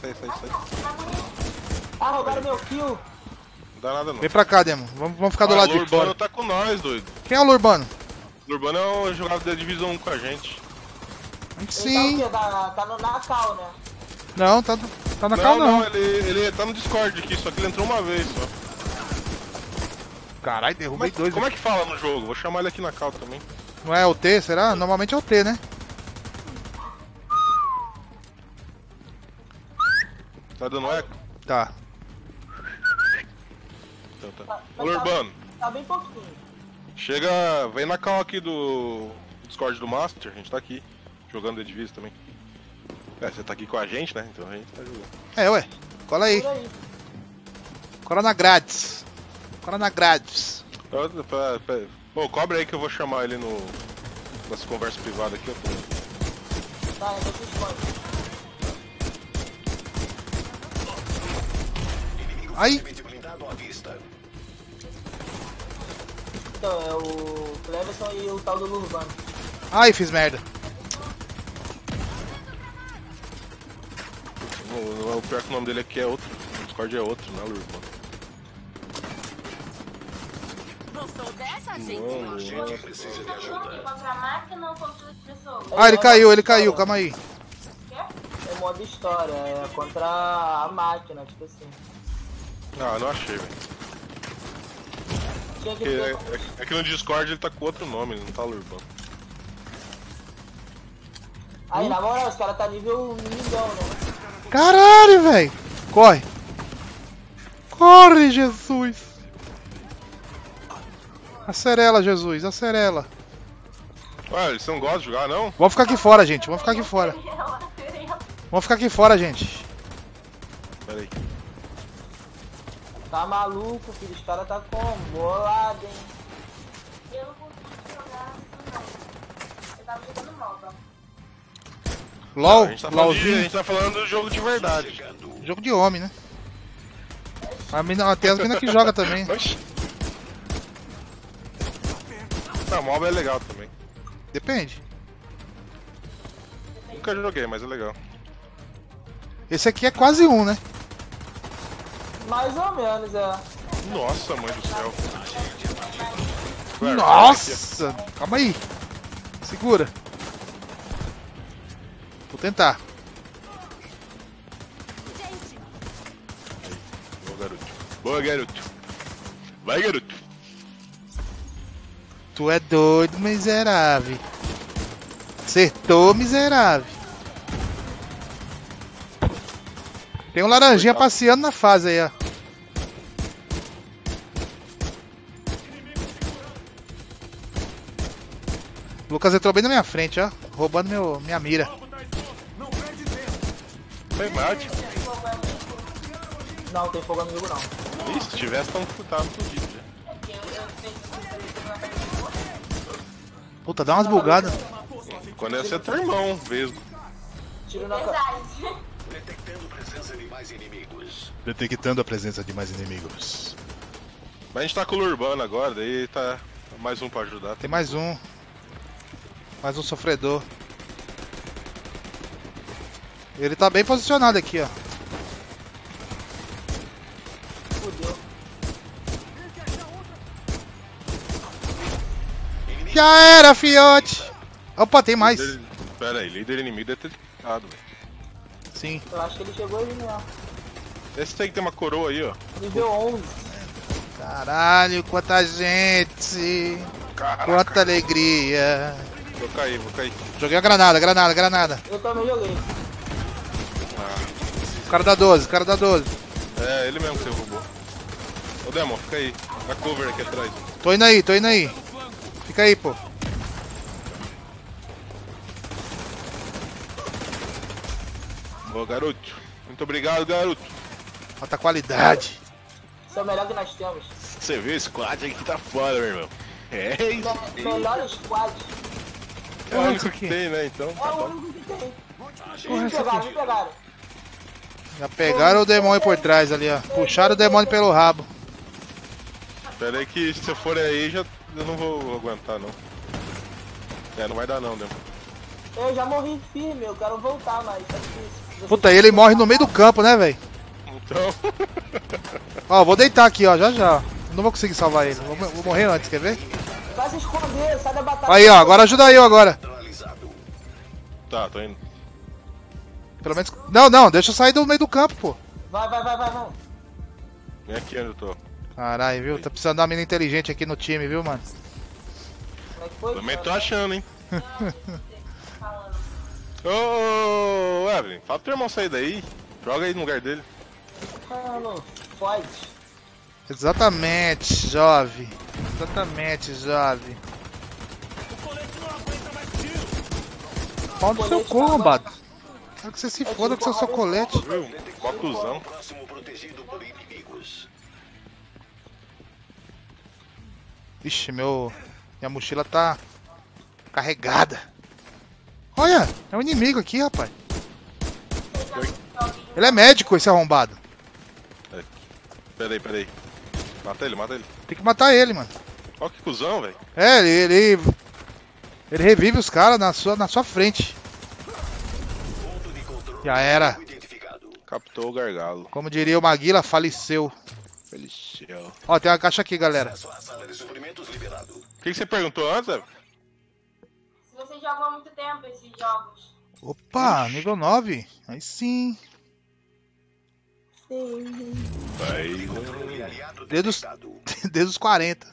Ah, roubaram meu kill. Não dá nada não. Vem pra cá, Demo. Vamos ficar do lado de fora. O Lurbano tá com nós, doido. Quem é o Lurbano? O Lurbano é o jogador da Divisão 1 com a gente. Sim. Ele tá no Nacal, né? Não, tá na cal não. Não, ele tá no Discord aqui, só que ele entrou uma vez só. Caralho, derrubei dois. Como é que fala no jogo? Vou chamar ele aqui na cal também. Não é o T, será? Normalmente é o T, né? Tá dando eco? Tá. Então tá. Ô, Lurbano. Tá bem pouquinho. Chega, vem na cal aqui do Discord do Master, a gente tá aqui, jogando The Division também. É, você tá aqui com a gente, né? Então a gente tá jogando. É, ué. Cola aí. Cola na grades. Pô, cobre aí que eu vou chamar ele nessa conversa privada aqui, ó. Tá, eu tô esconde. Aí. Então, é o Cleverson e o tal do Lurbano. Ai, fiz merda. O pior que o nome dele aqui é outro. O Discord é outro, né, Lurbano? Gostou dessa, gente? Gente precisa de ajuda. Contra a máquina ou contra as pessoas? Ah, ele caiu, calma aí. É modo história, é contra a máquina, tipo assim. Ah, não achei, velho. Tinha que ter... É que no Discord ele tá com outro nome, ele não tá Lurbano. Aí, na moral, os caras tá nível 1 milhão, né? Caralho, velho. Corre. Corre, Jesus. Acerela, Jesus, acerela. Ué, eles não gostam de jogar, não? Vamos ficar aqui fora, gente. Vamos ficar aqui fora, gente. Pera aí. Tá maluco, filho? Os caras tá como? Bolado, hein? Eu não consigo jogar assim, não. Eu tava jogando MOBA. LOL, A gente LOLzinho. tá falando do jogo de verdade. Jogo de homem, né? Tem as minas que joga também. Oxi. Não, MOBA é legal também. Depende. Nunca joguei, mas é legal. Esse aqui é quase um, né? Mais ou menos, é. Nossa, mãe do céu. Nossa! Calma aí. Segura. Vou tentar. Boa, garoto. Vai, garoto. Tu é doido, miserável. Acertou, miserável. Tem um laranjinha passeando na fase aí, ó. O Lucas entrou bem na minha frente, ó. Roubando minha mira. Foi mate. Não, tem fogo amigo não. Ih, se tivesse, tava fudido já. Puta, dá umas bugadas. Quando ia ser teu irmão, mesmo. Tiro na Verdade. Detectando presença de mais inimigos. Detectando a presença de mais inimigos. Mas a gente tá com o Urbano agora, daí tá mais um pra ajudar. Tem mais um. Mais um sofredor. Ele tá bem posicionado aqui, ó. Fudeu. Já era, fiote! Opa, tem mais. Pera aí, líder inimigo detectado, velho. Sim. Eu acho que ele chegou ali mesmo. Esse tem que ter uma coroa aí, ó. Nível 11. Caralho, quanta gente! Caraca. Quanta alegria! Vou cair, vou cair. Joguei a granada. Eu também joguei. O cara dá 12, É, ele mesmo que você roubou. Ô Demon, fica aí. Dá cover aqui atrás. Tô indo aí. Fica aí, pô. Ô garoto. Muito obrigado, garoto. Falta qualidade. Isso é o melhor que nós temos. Você viu o squad aqui que tá foda, meu irmão. É isso. Melhor squad. É o único que tem, né? Então. É Tá o bom. único que tem. Porra, Me essa pegaram, aqui. me pegaram. Já pegaram o demônio por trás ali, ó. Puxaram o demônio pelo rabo. Pera aí que se eu for aí, eu não vou aguentar, não. É, não vai dar não, Demon. Eu já morri firme, eu quero voltar, mas é difícil. Puta, ele morre no meio do campo, né, velho? Então. Ó, vou deitar aqui, ó, já. Não vou conseguir salvar ele. Vou morrer antes, quer ver? Vai se esconder, sai da batalha. Aí, ó, agora ajuda eu agora. Tá, tô indo. Pelo menos. Não, deixa eu sair do meio do campo, pô. Vai. Vem aqui onde eu tô. Caralho, viu? Tá precisando de uma mina inteligente aqui no time, viu, mano? Como é que foi? Também tô achando, hein. Ô, Evelyn, fala pro teu irmão sair daí. Joga aí no lugar dele. Mano, pode. Exatamente, jovem. Pau no seu cu, arrombado. Quero que você se foda com seu colete. Viu? Mó cuzão. Próximo protegido por inimigos. Ixi, minha mochila tá carregada. Olha, é um inimigo aqui, rapaz. Ele é médico, esse arrombado. Pera aí. Mata ele. Tem que matar ele, mano. Ó que cuzão, velho. É, ele revive os caras na sua frente. Já era. Captou o gargalo. Como diria o Maguila, faleceu. Faleceu. Ó, tem uma caixa aqui, galera. O que você perguntou antes, Evelyn? Se você jogou há muito tempo esses jogos. Opa, nível 9. Aí sim. Aí. Desde os 40.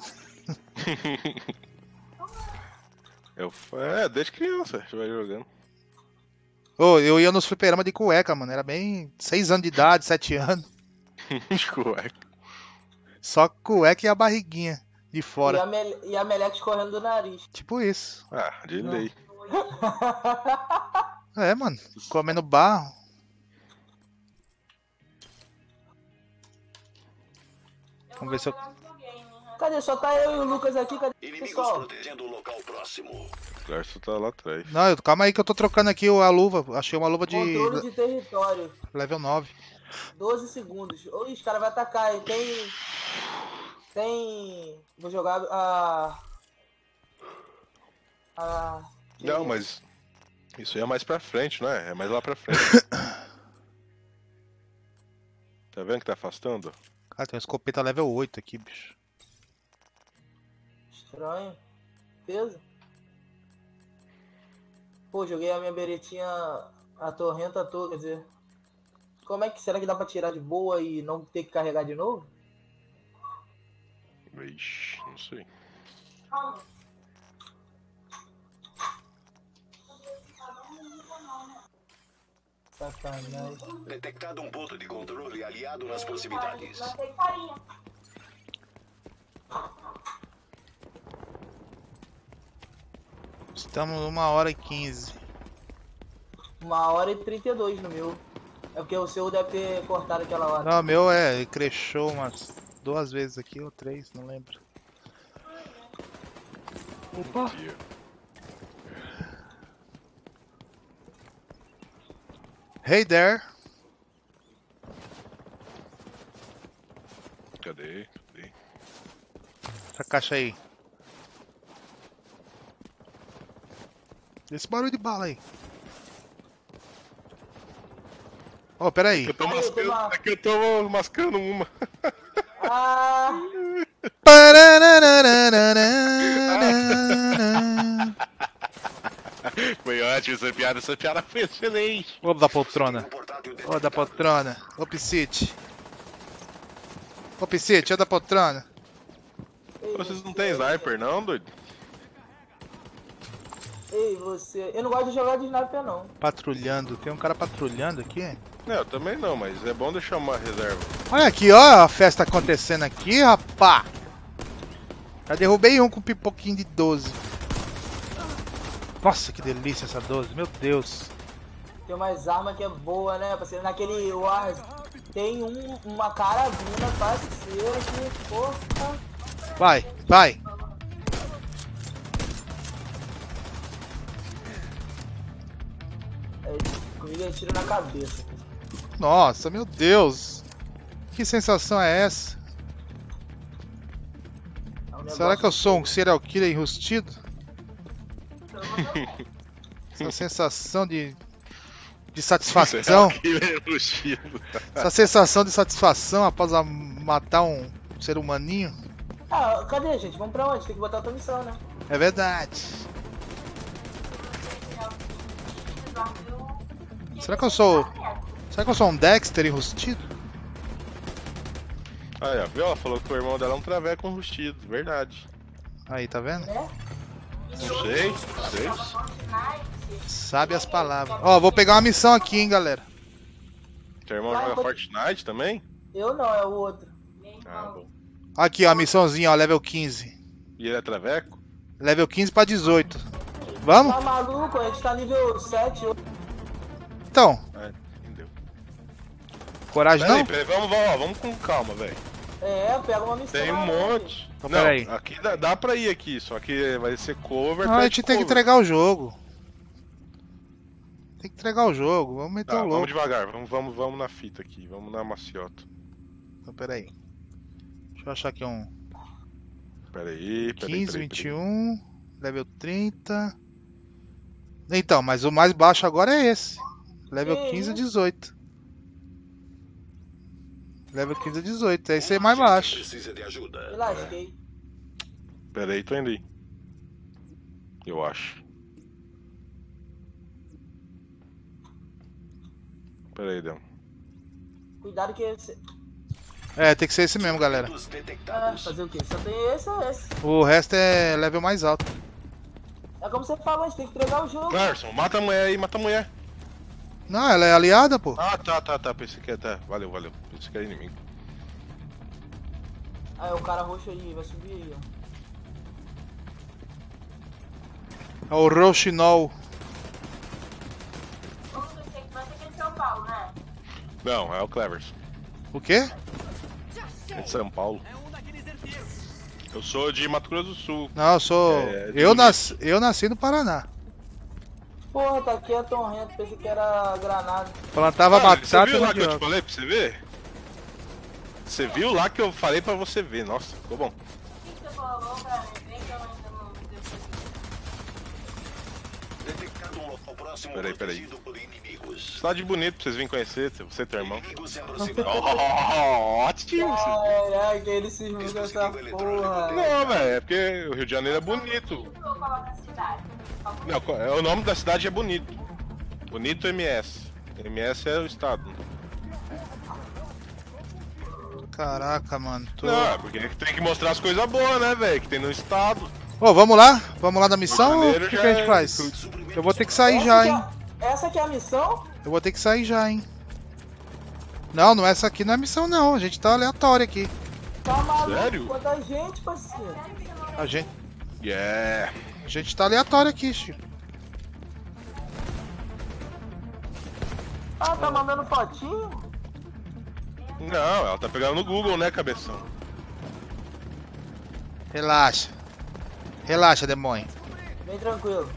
Desde criança, você vai jogando. Ô, eu ia nos fliperama de cueca, mano. Era bem 6 anos de idade, 7 anos. Cueca. Só cueca e a barriguinha de fora. E a Melex correndo do nariz. Tipo isso. Ah, de lei. É, mano. Comendo barro. Vamos ver se eu... Cadê? Só tá eu e o Lucas aqui, cadê o Inimigos pessoal? protegendo o local próximo. O Garço tá lá atrás. Não, calma aí que eu tô trocando aqui a luva. Achei uma luva de Controle de território. level 9. 12 segundos. Oi, os caras vão atacar, hein? Vou jogar Não, mas isso aí é mais pra frente, não é? É mais lá pra frente. Tá vendo que tá afastando? Cara, tem uma escopeta level 8 aqui, bicho. Estranho. Peso. Pô, joguei a minha beretinha a torrenta toda, quer dizer. Como é que será que dá pra tirar de boa e não ter que carregar de novo? Vixe, não sei. Sacanagem. Detectado um ponto de controle aliado nas proximidades. Estamos 1h15. 1h32 no meu. É porque o seu deve ter cortado aquela hora. Não, o meu crashou umas 2 vezes aqui, ou 3, não lembro. Opa! Hey there! Cadê? Essa caixa aí. Esse barulho de bala aí. Oh, pera aí. É que eu tô mascando uma. Ah! Foi ótimo essa piada foi excelente. Ô da poltrona. Ô da poltrona. Ô Psyche. Ô Psyche, ô da poltrona. Vocês não tem sniper não, doido? Ei, você... Eu não gosto de jogar de sniper, não. Patrulhando. Tem um cara patrulhando aqui? Não, eu também não, mas é bom deixar uma reserva. Olha aqui, ó a festa acontecendo aqui, rapá. Já derrubei um com pipoquinho de 12. Nossa, que delícia essa 12, meu Deus. Tem umas armas que é boa, né, parceiro? Naquele Wars tem uma carabina parceira que, porra... Vai, vai. Comigo é tiro na cabeça. Nossa, meu Deus. Que sensação é essa? Será que eu sou um serial killer enrustido? Essa sensação de satisfação. Essa sensação de satisfação após matar um ser humaninho. Ah, cadê, gente? Vamos pra onde? Tem que botar outra missão, né? É verdade. Será que eu sou um Dexter enrustido? Aí, ó, viu? Ela falou que o irmão dela é um traveco enrustido, verdade. Aí, tá vendo? Não sei. Sabe as palavras. Ó, vou pegar uma missão aqui, hein, galera. Teu irmão joga Fortnite também? Eu não, é o outro. Ah, bom. Aqui, ó, a missãozinha, ó, level 15. E ele é traveco? Level 15 pra 18. Vamos? Tá maluco? A gente tá nível 7. Então. Entendeu. Coragem não? Peraí, vamos com calma, velho. É, pega uma missão. Tem um monte. Então, não, peraí. aqui dá pra ir aqui, só que vai ser cover. Não, a gente tem que entregar o jogo. Tem que entregar o jogo, vamos meter o louco. Vamos devagar, vamos na fita aqui, vamos na maciota. Então, peraí. Deixa eu achar aqui um... Peraí. 15, 21, level 30... Então, mas o mais baixo agora é esse. Level 15 a 18. Level 15 a 18, esse é mais baixo. Precisa de ajuda. Me lasquei. Peraí, tô indo aí. Eu acho. Peraí, Dão. Cuidado que esse... É, tem que ser esse mesmo, galera. Ah, fazer o quê? Só tem esse ou esse? O resto é level mais alto. É como você falou, a gente tem que entregar o jogo. Larson, mata a mulher aí, mata a mulher. Não, ela é aliada, pô. Ah, tá. Pensei que tá. Valeu. Pensei que era inimigo. Ah, é o cara roxo aí, vai subir aí, ó. É o Rochinol. Você que é de São Paulo, né? Não, é o Clevers. O quê? É de São Paulo. Eu sou de Mato Grosso do Sul. Não, eu sou... Eu nasci no Paraná. Porra, tá aqui a torrenta, pensei que era granada. Plantava batata Você viu e lá que eu te mandioca. falei pra você ver? Você viu lá que eu falei pra você ver. Nossa, ficou bom. O que você falou pra mim? Bem que eu ainda não Detectado um local próximo Peraí. protegido por inimigos. Cidade bonita pra vocês virem conhecer, você e teu irmão. Inimigos se aproximando. Ótimo! Caraca, ele se esmurra com essa porra. Não, velho, é porque o Rio de Janeiro é bonito. coloco a cidade. Não, o nome da cidade é Bonito. Bonito MS. MS é o estado. Caraca, mano. Não, porque tem que mostrar as coisas boas, né, velho? Que tem no estado. Ô, vamos lá? Vamos lá da missão ou o que, já que a gente é faz? Eu vou ter que sair Essa já, que hein? Essa aqui é a missão? Eu vou ter que sair já, hein? Não, não, essa aqui não é missão não. A gente tá aleatório aqui. Tá maluco? Sério? Quanta gente, parceiro. A gente, Yeah. a gente tá aleatório aqui, Chico. Ah, tá mandando fotinho? Não, ela tá pegando no Google, né, cabeção? Relaxa. Relaxa, demônio. Bem tranquilo.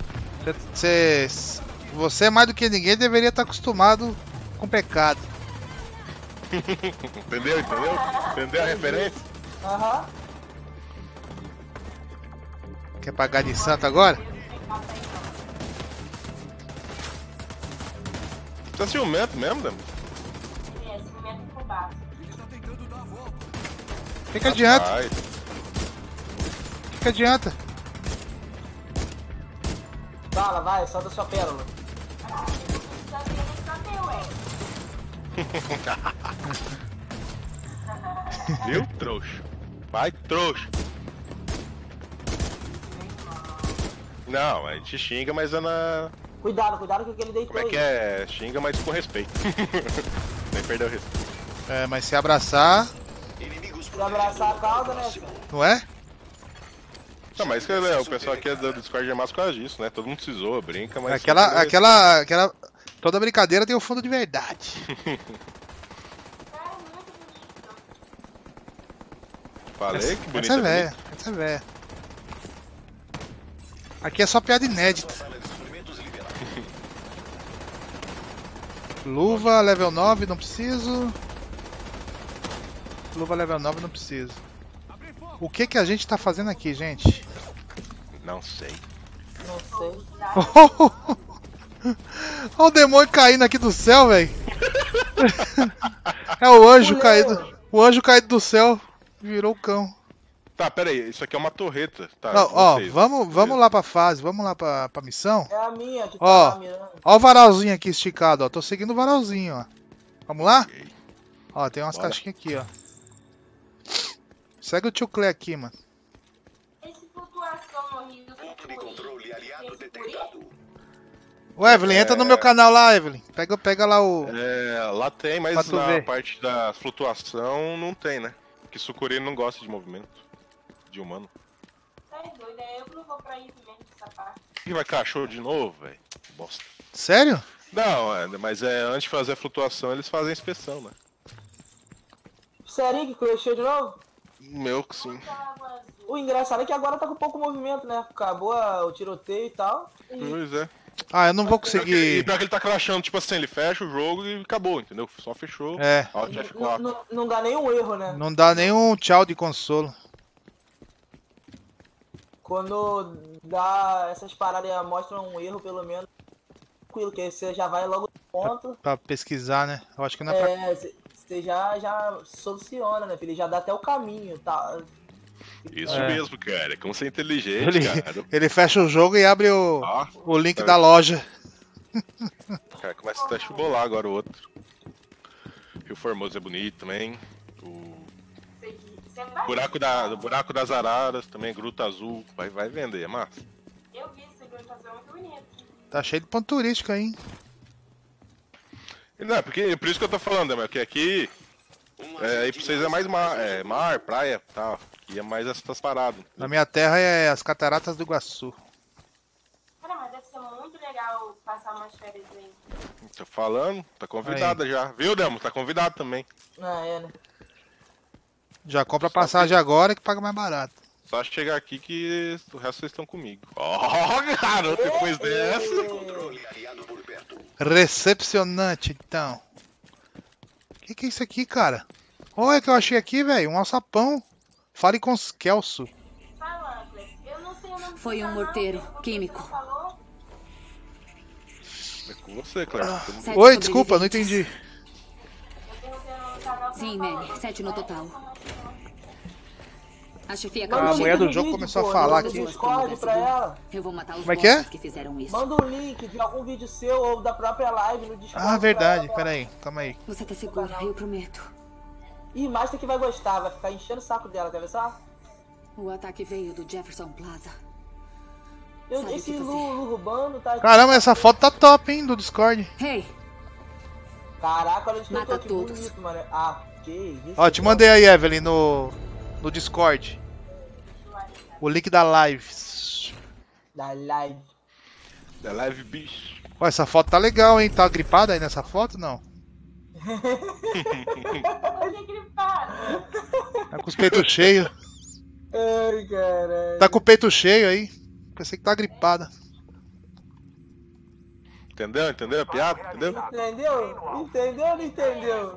Você mais do que ninguém deveria estar acostumado com pecado. Entendeu? Entendeu a referência? Aham. Quer pagar de santo agora? Você é ciumento mesmo, Dama? É, ciumento por baixo. O que adianta? Ai, O que adianta? Fala, vai, solta sua pérola. Só que ele só deu, viu, trouxa? Vai, trouxa. Não, a gente xinga, mas é na... Cuidado com o que ele deitou Como é que aí. é? Xinga, mas com respeito. Nem perdeu o respeito. É, mas se abraçar, Se abraçar a causa, né? filho? não é? Não, mas que, o pessoal aqui do Discord é mais por causa disso, né? Todo mundo se zoa, brinca, mas... Aquela. Toda brincadeira tem um fundo de verdade. Falei que bonito. Essa é véia, essa é véia. Aqui é só piada inédita. Luva level 9, não preciso. Luva level 9, não preciso. O que que a gente tá fazendo aqui, gente? Não sei. Não sei. Olha o demônio caindo aqui do céu, velho. É o anjo caído. O anjo caído do céu virou o cão. Tá, pera aí, isso aqui é uma torreta. Tá, Não, ó, vocês. vamos lá pra fase, vamos lá pra missão. É a minha que Ó. tá mirando. Ó o varalzinho aqui esticado, ó. Tô seguindo o varalzinho, ó. Vamos lá? Ó, tem umas Bora. caixinhas aqui, ó. Segue o tio Clé aqui, mano. Esse flutuação no Rio do Ô, Evelyn, entra no meu canal lá, Evelyn. Pega lá o... É, lá tem, Pra mas tu na ver. parte da flutuação não tem, né? Porque sucuri não gosta de movimento de humano. Tá doido, eu que não vou pra ir mesmo essa parte. E vai cachorro de novo, velho? Bosta. Sério? Não, mas antes de fazer a flutuação eles fazem a inspeção, né? Sério que crashou de novo? Meu que sim. O engraçado é que agora tá com pouco movimento, né? Acabou o tiroteio e tal. Pois é. Ah, eu não vou E conseguir... pior que ele tá crashando, tipo assim, ele fecha o jogo e acabou, entendeu? Só fechou. É. Alt F4. Não dá nenhum erro, né? Não dá nenhum tchau de consolo. Quando dá essas paradas e mostram um erro, pelo menos, tranquilo, que aí você já vai logo no ponto. Pra pesquisar, né? Eu acho que não é pra... É, você já soluciona, né, filho? Já dá até o caminho, tá? Isso É. mesmo, cara. Como você é inteligente, cara. Ele fecha o jogo e abre Ó, o link tá da loja. cara, começa até a chubolar agora o outro. Rio Formoso é bonito também. O Você vai? buraco das Araras também, Gruta Azul. Vai vender, é massa. Eu vi esse grupo fazer muito bonito. Tá cheio de ponto turístico aí, hein? Não, porque por isso que eu tô falando, né? Porque aqui aí pra vocês é mais mar, praia e tal. Aqui é mais essas paradas. Na minha terra é as Cataratas do Iguaçu. Cara, mas deve ser muito legal passar umas férias aí. Tô falando, tá convidada já. Viu, Demo? Tá convidado também. Ah, é, né? Já compra a passagem agora que paga mais barato. Só chegar aqui que o resto vocês estão comigo. Ó, garoto, depois dessa. Recepcionante, então. Que é isso aqui, cara? Olha o que eu achei aqui, velho. Um alçapão. Fale com os Kelso. Fala, Clex. Eu não sei o nome do Foi um canal, morteiro porque você químico. falou. É com você, Cléber. Sete Oi, desculpa, não sobreviventes. entendi. Eu perguntei no canal. Sim, Manny, 7 no total. A chefia Manda A acabou um de mulher link do jogo vídeo, começou a pô, falar no aqui. Discord pra ela. Eu vou matar os Como é que é? bosses que fizeram isso. Manda um link de algum vídeo seu ou da própria live no Discord. Ah, verdade. pra ela. Pera aí, calma aí. Você tá segura, eu prometo. Ih, Master que vai gostar, vai ficar enchendo o saco dela, quer ver só? O ataque veio do Jefferson Plaza. Esse Lu Urbano tá... Caramba, essa foto tá top, hein, do Discord. Hey. Caraca, olha esse Mata que todos. bonito, mano. Ah, que isso. Ó, te mandei aí, Evelyn, no Discord. O link da live. Da live. Da live, bicho. Ó, essa foto tá legal, hein? Tá gripada aí nessa foto, não? Olha gripado. Tá com os peitos cheios. Ai, caralho. Tá com o peito cheio aí. Pensei que tá gripada. Entendeu? Entendeu a piada? Entendeu? Entendeu? Entendeu ou não entendeu?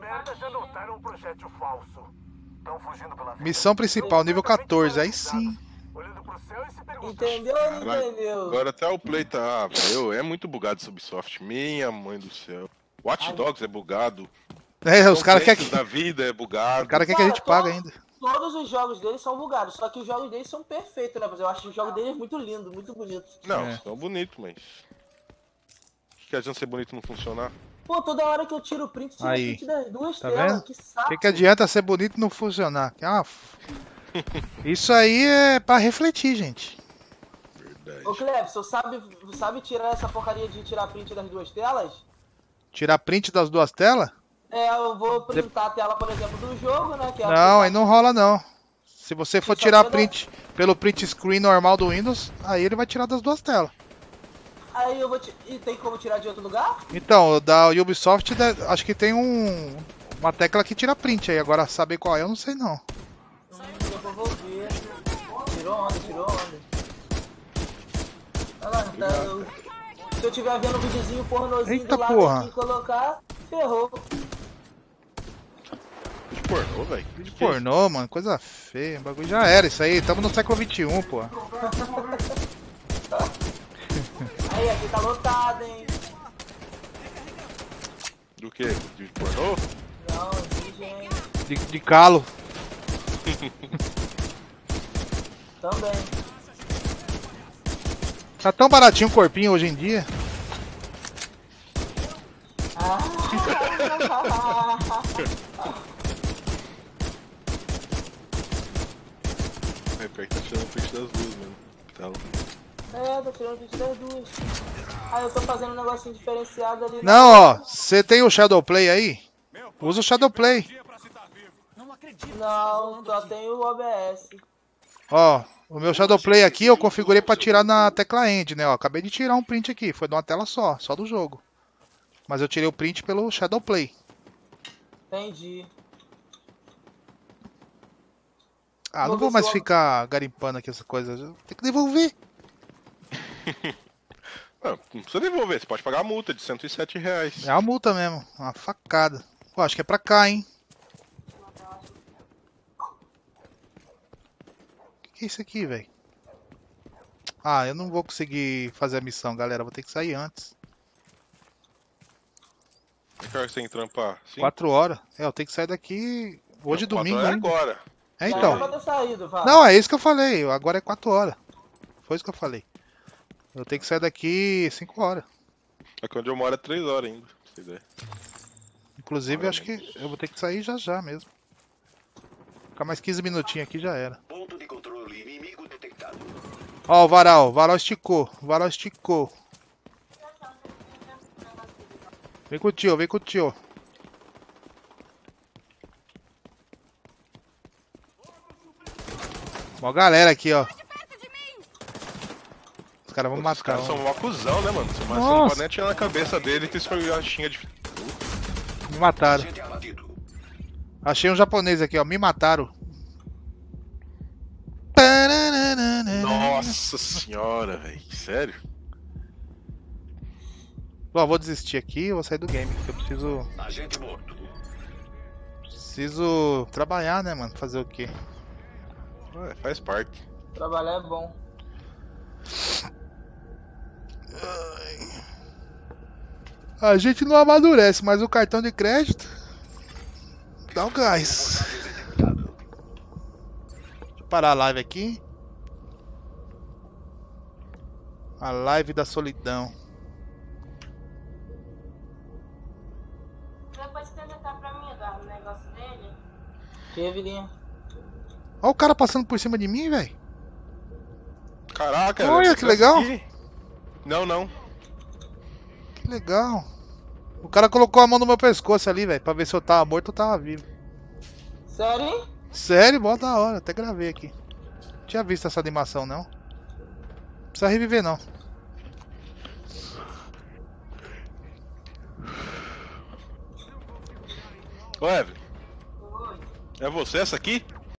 Missão principal, nível 14. Aí sim. Entendeu ou não entendeu? Agora até o Play tá... é muito bugado esse Ubisoft. Minha mãe do céu. Watch Dogs é bugado. É, os caras querem que... da vida é bugado. O cara quer que a gente pague ainda. Todos os jogos deles são bugados, só que os jogos deles são perfeitos, né? Mas eu acho os jogos deles muito lindos, muito bonitos. Não, são bonitos, mas... que adianta ser bonito e não funcionar? Pô, toda hora que eu tiro o print, tiro o Aí. print das duas Tá telas, vendo? que saco. O que adianta ser bonito e não funcionar? Isso aí é pra refletir, gente. Verdade. Ô Clebson, sabe tirar essa porcaria de tirar print das duas telas? Tirar print das duas telas? É, eu vou printar a tela, por exemplo, do jogo, né? Que é Não, aí não rola não. Se você for tirar só print pelo print screen normal do Windows, aí ele vai tirar das duas telas. Aí eu vou E tem como tirar de outro lugar? Então, da Ubisoft, acho que tem uma tecla que tira print aí. Agora, saber qual é, eu não sei não. Depois eu vou ver. Tirou onda, tirou onda. Olha lá, tá, se eu tiver vendo um videozinho pornozinho Eita do lado porra. aqui e colocar, ferrou. De pornô, velho. De pornô, mano, coisa feia. O bagulho já era isso aí. Tamo no século XXI, pô. Aí, aqui tá lotado, hein? Do que? De pornô? Não, de gente. De calo. Também. Tá tão baratinho o corpinho hoje em dia. É, pior que tá tirando print das duas mesmo. Tá. É, tô tirando print das duas. Ah, eu tô fazendo um negocinho diferenciado ali. Não, ó. Você tem o Shadowplay aí? Usa o Shadowplay. Não, só tem o OBS. Ó, o meu Shadowplay aqui eu configurei pra tirar na tecla End, né? Ó, acabei de tirar um print aqui. Foi de uma tela só do jogo. Mas eu tirei o print pelo Shadowplay. Entendi. Ah, não vou mais ficar garimpando aqui essa coisa. Tem que devolver. Não precisa devolver, você pode pagar a multa de R$107. É uma multa mesmo, uma facada. Pô, acho que é pra cá, hein? O que é isso aqui, velho? Ah, eu não vou conseguir fazer a missão, galera. Vou ter que sair antes. Que hora você tem que trampar? 4 horas. É, eu tenho que sair daqui hoje, Não, domingo, 4 horas ainda. agora. É, Já então. era pra ter saído, vá. Não, é isso que eu falei. Agora é 4 horas. Foi isso que eu falei. Eu tenho que sair daqui 5 horas. Aqui onde eu moro é 3 horas ainda, pra você ver. Inclusive, acho que eu vou ter que sair já mesmo. Ficar mais 15 minutinhos aqui já era. Ponto de controle inimigo detectado. Ó, o varal. O varal esticou. O varal esticou. Vem com o tio, vem com o tio. Ó, galera aqui, ó. Os caras vão Os matar. caras são um acusão, né, mano? Você não Nossa. pode nem atirar na cabeça dele que isso foi uma xinga de... Me mataram. Achei um japonês aqui, ó. Me mataram. Nossa senhora, velho. Sério? Ó, vou desistir aqui, eu vou sair do game. Eu preciso. Agente morto. Preciso trabalhar, né, mano? Fazer o quê? Ué, faz parte. Trabalhar é bom. A gente não amadurece, mas o cartão de crédito dá um gás. Deixa eu parar a live aqui. A live da solidão. Depois você tentar pra mim, Eduardo, o negócio dele. Que vilinha. Olha o cara passando por cima de mim, velho. Caraca, olha que legal. Aqui. Não. Que legal. O cara colocou a mão no meu pescoço ali, velho, pra ver se eu tava morto ou tava vivo. Sério, hein? Sério, mó da hora, até gravei aqui. Não tinha visto essa animação, não. Não precisa reviver, não. Ô, Evelyn. É você essa aqui?